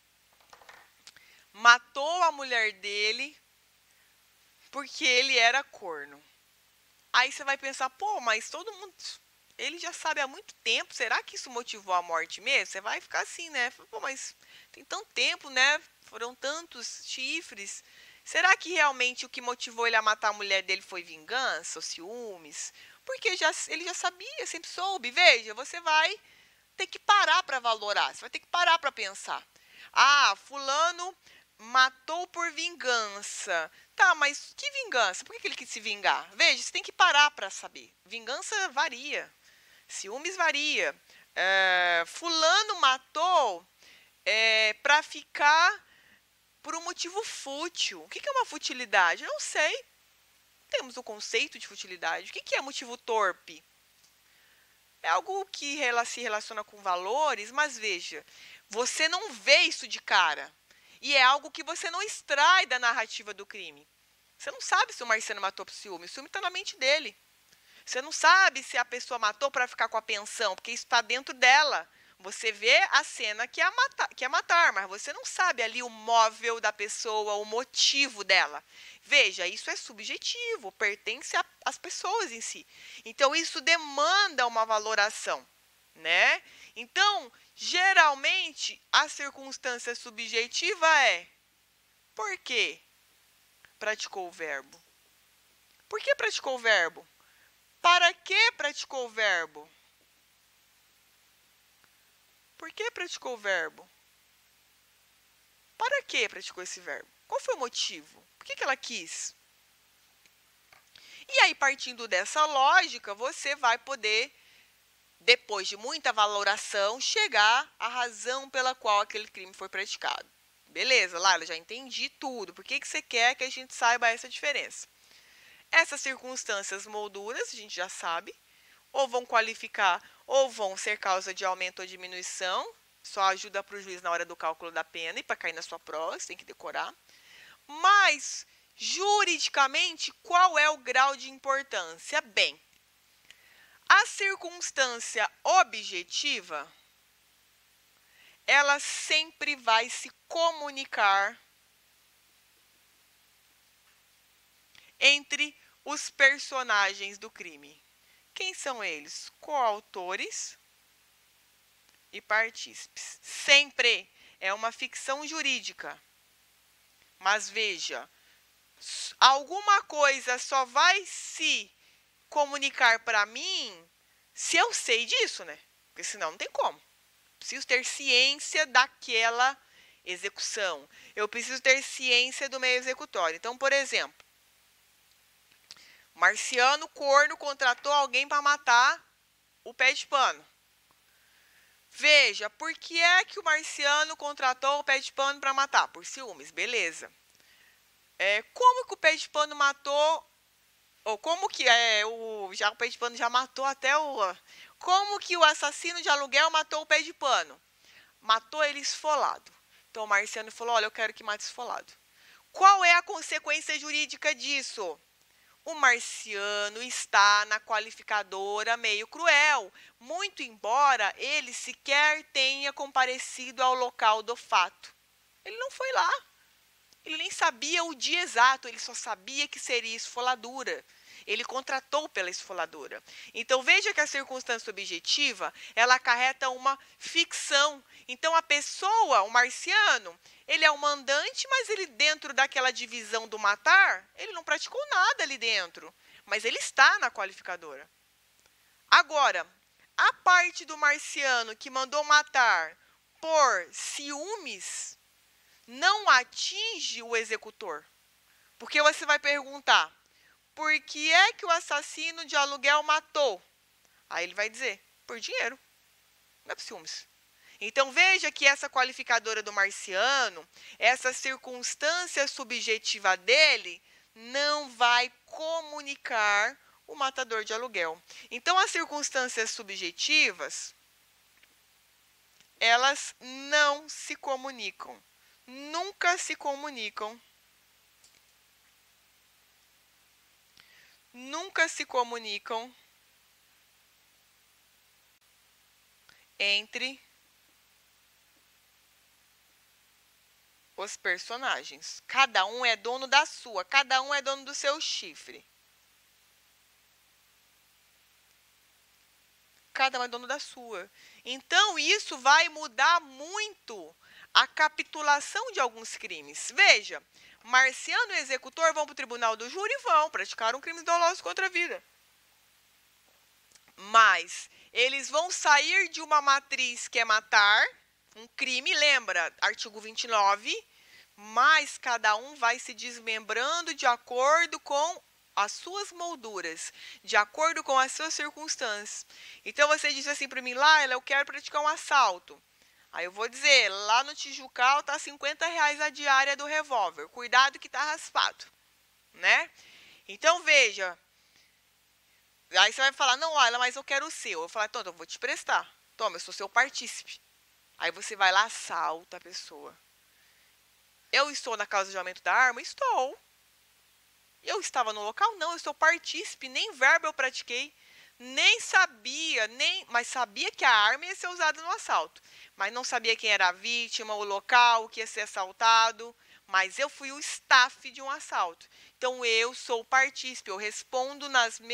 matou a mulher dele porque ele era corno. Aí você vai pensar, pô, mas todo mundo, ele já sabe há muito tempo, será que isso motivou a morte mesmo? Você vai ficar assim, né? Pô, mas tem tanto tempo, né? Foram tantos chifres. Será que realmente o que motivou ele a matar a mulher dele foi vingança ou ciúmes? Porque ele já sabia, sempre soube. Veja, você vai ter que parar para valorar, você vai ter que parar para pensar. Ah, fulano matou por vingança. Tá, mas que vingança? Por que ele quis se vingar? Veja, você tem que parar para saber. Vingança varia. Ciúmes varia. Fulano matou para ficar por um motivo fútil. O que é uma futilidade? Eu não sei. Temos o conceito de futilidade. O que é motivo torpe? É algo que se relaciona com valores, mas veja, você não vê isso de cara. E é algo que você não extrai da narrativa do crime. Você não sabe se o Marciano matou por ciúme. O ciúme está na mente dele. Você não sabe se a pessoa matou para ficar com a pensão, porque isso está dentro dela. Você vê a cena que é matar, mas você não sabe ali o móvel da pessoa, o motivo dela. Veja, isso é subjetivo, pertence às pessoas em si. Então, isso demanda uma valoração, né? Então, geralmente, a circunstância subjetiva é: por quê praticou o verbo? Por que praticou o verbo? Para que praticou o verbo? Por que praticou o verbo? Para que praticou esse verbo? Qual foi o motivo? Por que ela quis? E aí, partindo dessa lógica, você vai poder, depois de muita valoração, chegar à razão pela qual aquele crime foi praticado. Beleza, Laila, já entendi tudo. Por que você quer que a gente saiba essa diferença? Essas circunstâncias molduras, a gente já sabe, ou vão qualificar, ou vão ser causa de aumento ou diminuição, só ajuda para o juiz na hora do cálculo da pena e para cair na sua prova, você tem que decorar. Mas, juridicamente, qual é o grau de importância? Bem, a circunstância objetiva, ela sempre vai se comunicar entre os personagens do crime. Quem são eles? Coautores e partícipes. Sempre é uma ficção jurídica. Mas veja, alguma coisa só vai se comunicar para mim se eu sei disso, né? Porque senão não tem como. Preciso ter ciência daquela execução. Eu preciso ter ciência do meio executório. Então, por exemplo, Marciano Corno contratou alguém para matar o pé de pano. Veja, por que é que o Marciano contratou o pé de pano para matar? Por ciúmes, beleza. Como que o pé de pano matou, ou como que o pé de pano já matou até como que o assassino de aluguel matou o pé de pano? Matou ele esfolado. Então o Marciano falou: olha, eu quero que mate esfolado. Qual é a consequência jurídica disso? O Marciano está na qualificadora meio cruel, muito embora ele sequer tenha comparecido ao local do fato. Ele não foi lá. Ele nem sabia o dia exato, ele só sabia que seria esfoladura. Ele contratou pela esfoladura. Então, veja que a circunstância objetiva, ela acarreta uma ficção. Então, a pessoa, o Marciano, ele é o mandante, mas ele dentro daquela divisão do matar, ele não praticou nada ali dentro. Mas ele está na qualificadora. Agora, a parte do Marciano que mandou matar por ciúmes não atinge o executor. Porque você vai perguntar: por que é que o assassino de aluguel matou? Aí ele vai dizer: por dinheiro. Não é por ciúmes. Então, veja que essa qualificadora do Marciano, essa circunstância subjetiva dele, não vai comunicar o matador de aluguel. Então, as circunstâncias subjetivas, elas não se comunicam. Nunca se comunicam. Nunca se comunicam entre os personagens. Cada um é dono da sua, cada um é dono do seu chifre. Cada um é dono da sua. Então, isso vai mudar muito a capitulação de alguns crimes. Veja, Marciano e o executor vão para o tribunal do júri e vão praticar um crime doloso contra a vida. Mas Eles vão sair de uma matriz que é matar, um crime, lembra, artigo 29, mas cada um vai se desmembrando de acordo com as suas molduras, de acordo com as suas circunstâncias. Então você diz assim para mim, Laila, eu quero praticar um assalto. Aí eu vou dizer, lá no Tijucal tá R$ 50 a diária do revólver. Cuidado que tá raspado, né? Então veja, aí você vai falar, não, Laila, mas eu quero o seu. Eu vou falar, então eu vou te prestar. Toma, eu sou seu partícipe. Aí você vai lá, assalta a pessoa. Eu estou na causa de aumento da arma? Estou. Eu estava no local? Não, eu sou partícipe, nem verbo eu pratiquei. Nem sabia, mas sabia que a arma ia ser usada no assalto. Mas não sabia quem era a vítima, o local, o que ia ser assaltado. Mas eu fui o staff de um assalto. Então eu sou partícipe, eu respondo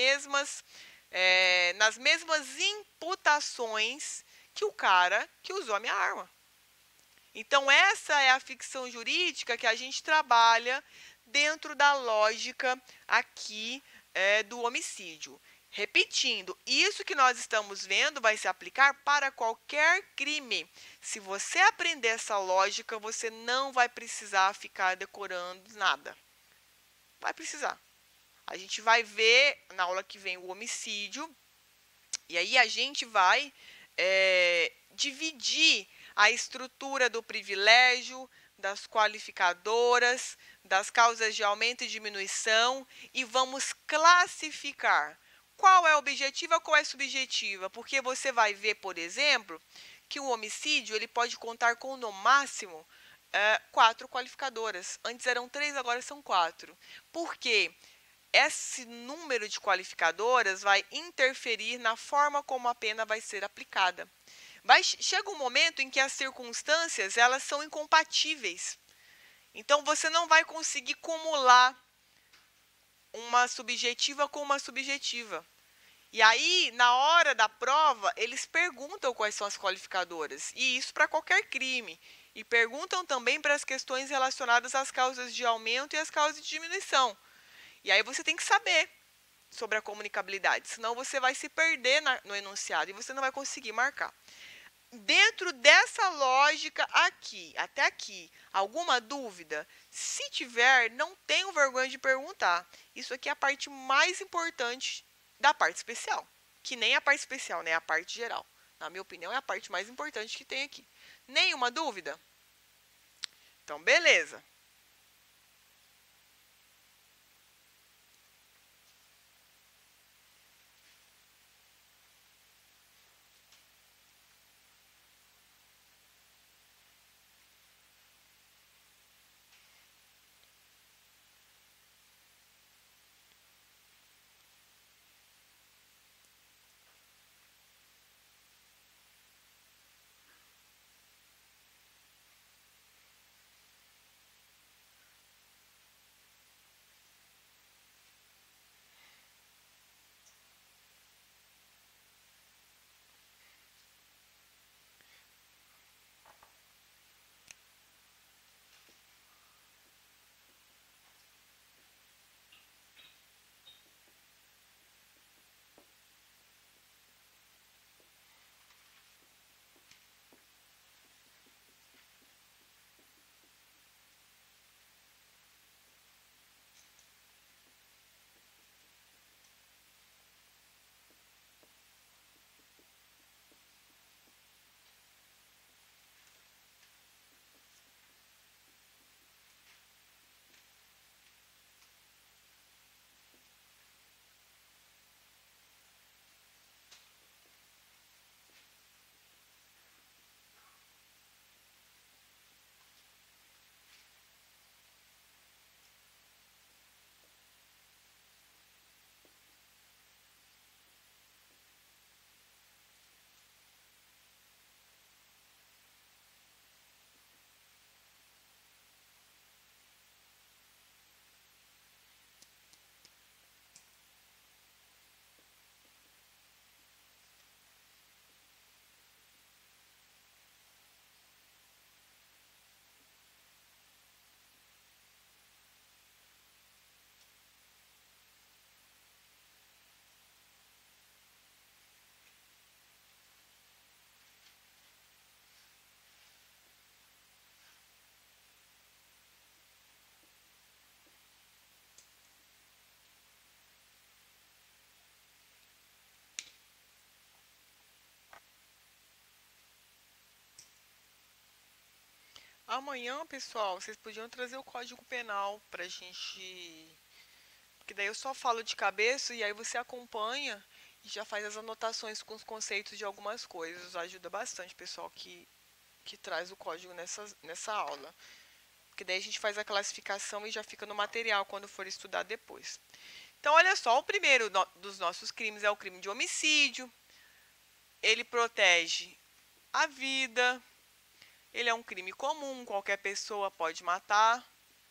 nas mesmas imputações que o cara que usou a minha arma. Então essa é a ficção jurídica que a gente trabalha dentro da lógica aqui do homicídio. Repetindo, isso que nós estamos vendo vai se aplicar para qualquer crime. Se você aprender essa lógica, você não vai precisar ficar decorando nada. Vai precisar. A gente vai ver na aula que vem o homicídio, e aí a gente vai dividir a estrutura do privilégio, das qualificadoras, das causas de aumento e diminuição, e vamos classificar qual é objetiva, qual é subjetiva, porque você vai ver, por exemplo, que o homicídio ele pode contar com, no máximo, 4 qualificadoras. Antes eram 3, agora são 4. Por quê? Esse número de qualificadoras vai interferir na forma como a pena vai ser aplicada. Chega um momento em que as circunstâncias elas são incompatíveis. Então, você não vai conseguir cumular uma subjetiva com uma subjetiva. E aí, na hora da prova, eles perguntam quais são as qualificadoras. E isso para qualquer crime. E perguntam também para as questões relacionadas às causas de aumento e às causas de diminuição. E aí você tem que saber sobre a comunicabilidade, senão você vai se perder no enunciado e você não vai conseguir marcar. Dentro dessa lógica aqui, até aqui, alguma dúvida? Se tiver, não tenham vergonha de perguntar. Isso aqui é a parte mais importante da parte especial, que nem a parte especial, né? A parte geral. Na minha opinião, é a parte mais importante que tem aqui. Nenhuma dúvida? Então, beleza. Amanhã, pessoal, vocês podiam trazer o Código Penal pra gente. Porque daí eu só falo de cabeça e aí você acompanha e já faz as anotações com os conceitos de algumas coisas. Ajuda bastante, pessoal, que traz o código nessa aula. Porque daí a gente faz a classificação e já fica no material quando for estudar depois. Então, olha só, o primeiro dos nossos crimes é o crime de homicídio. Ele protege a vida. Ele é um crime comum, qualquer pessoa pode matar.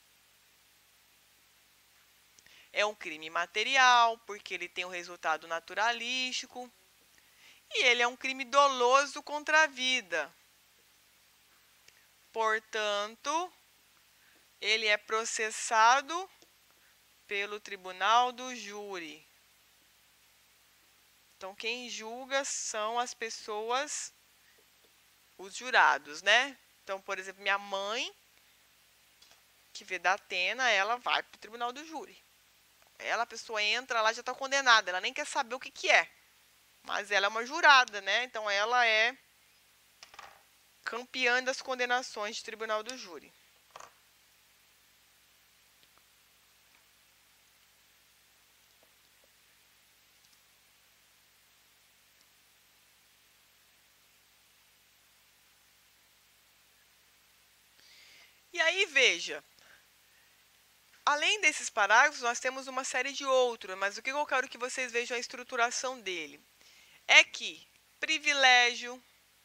É um crime material, porque ele tem um resultado naturalístico. E ele é um crime doloso contra a vida. Portanto, ele é processado pelo tribunal do júri. Então, quem julga são as pessoas, os jurados, né? Então, por exemplo, minha mãe, que vê da Atena, ela vai para o tribunal do júri. Ela, a pessoa entra lá, já está condenada, ela nem quer saber o que é. Mas ela é uma jurada, né? Então, ela é campeã das condenações de tribunal do júri. E aí, veja, além desses parágrafos, nós temos uma série de outros, mas o que eu quero que vocês vejam a estruturação dele é que privilégio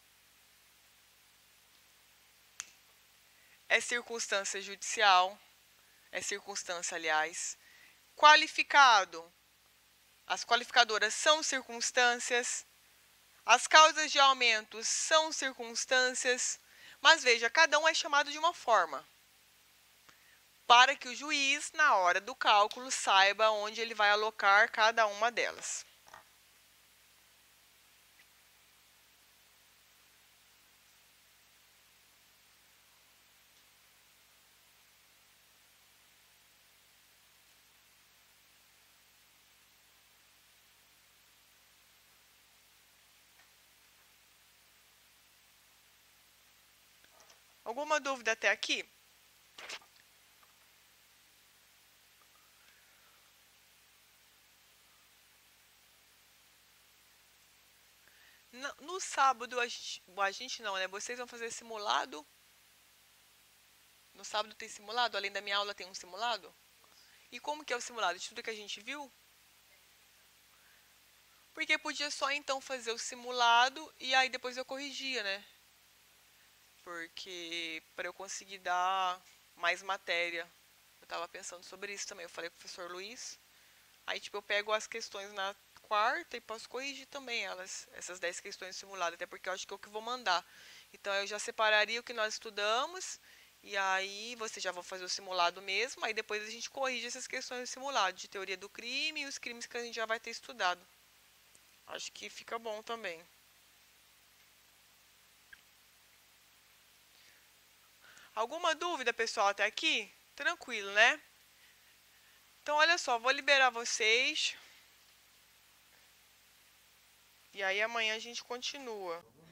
é circunstância judicial, é circunstância, aliás. Qualificado, as qualificadoras são circunstâncias. As causas de aumento são circunstâncias. Mas veja, cada um é chamado de uma forma, para que o juiz, na hora do cálculo, saiba onde ele vai alocar cada uma delas. Alguma dúvida até aqui? No sábado, a gente não, né? Vocês vão fazer simulado? No sábado tem simulado? Além da minha aula tem um simulado? E como que é o simulado? De tudo que a gente viu? Porque podia só então fazer o simulado e aí depois eu corrigia, né? Porque para eu conseguir dar mais matéria. Eu tava pensando sobre isso também. Eu falei com o professor Luiz. Aí tipo eu pego as questões na quarta e posso corrigir também elas, essas 10 questões simuladas, até porque eu acho que é o que eu vou mandar. Então eu já separaria o que nós estudamos e aí você já vai fazer o simulado mesmo, aí depois a gente corrige essas questões do simulado, de teoria do crime e os crimes que a gente já vai ter estudado. Acho que fica bom também. Alguma dúvida, pessoal, até aqui? Tranquilo, né? Então, olha só, vou liberar vocês. E aí amanhã a gente continua.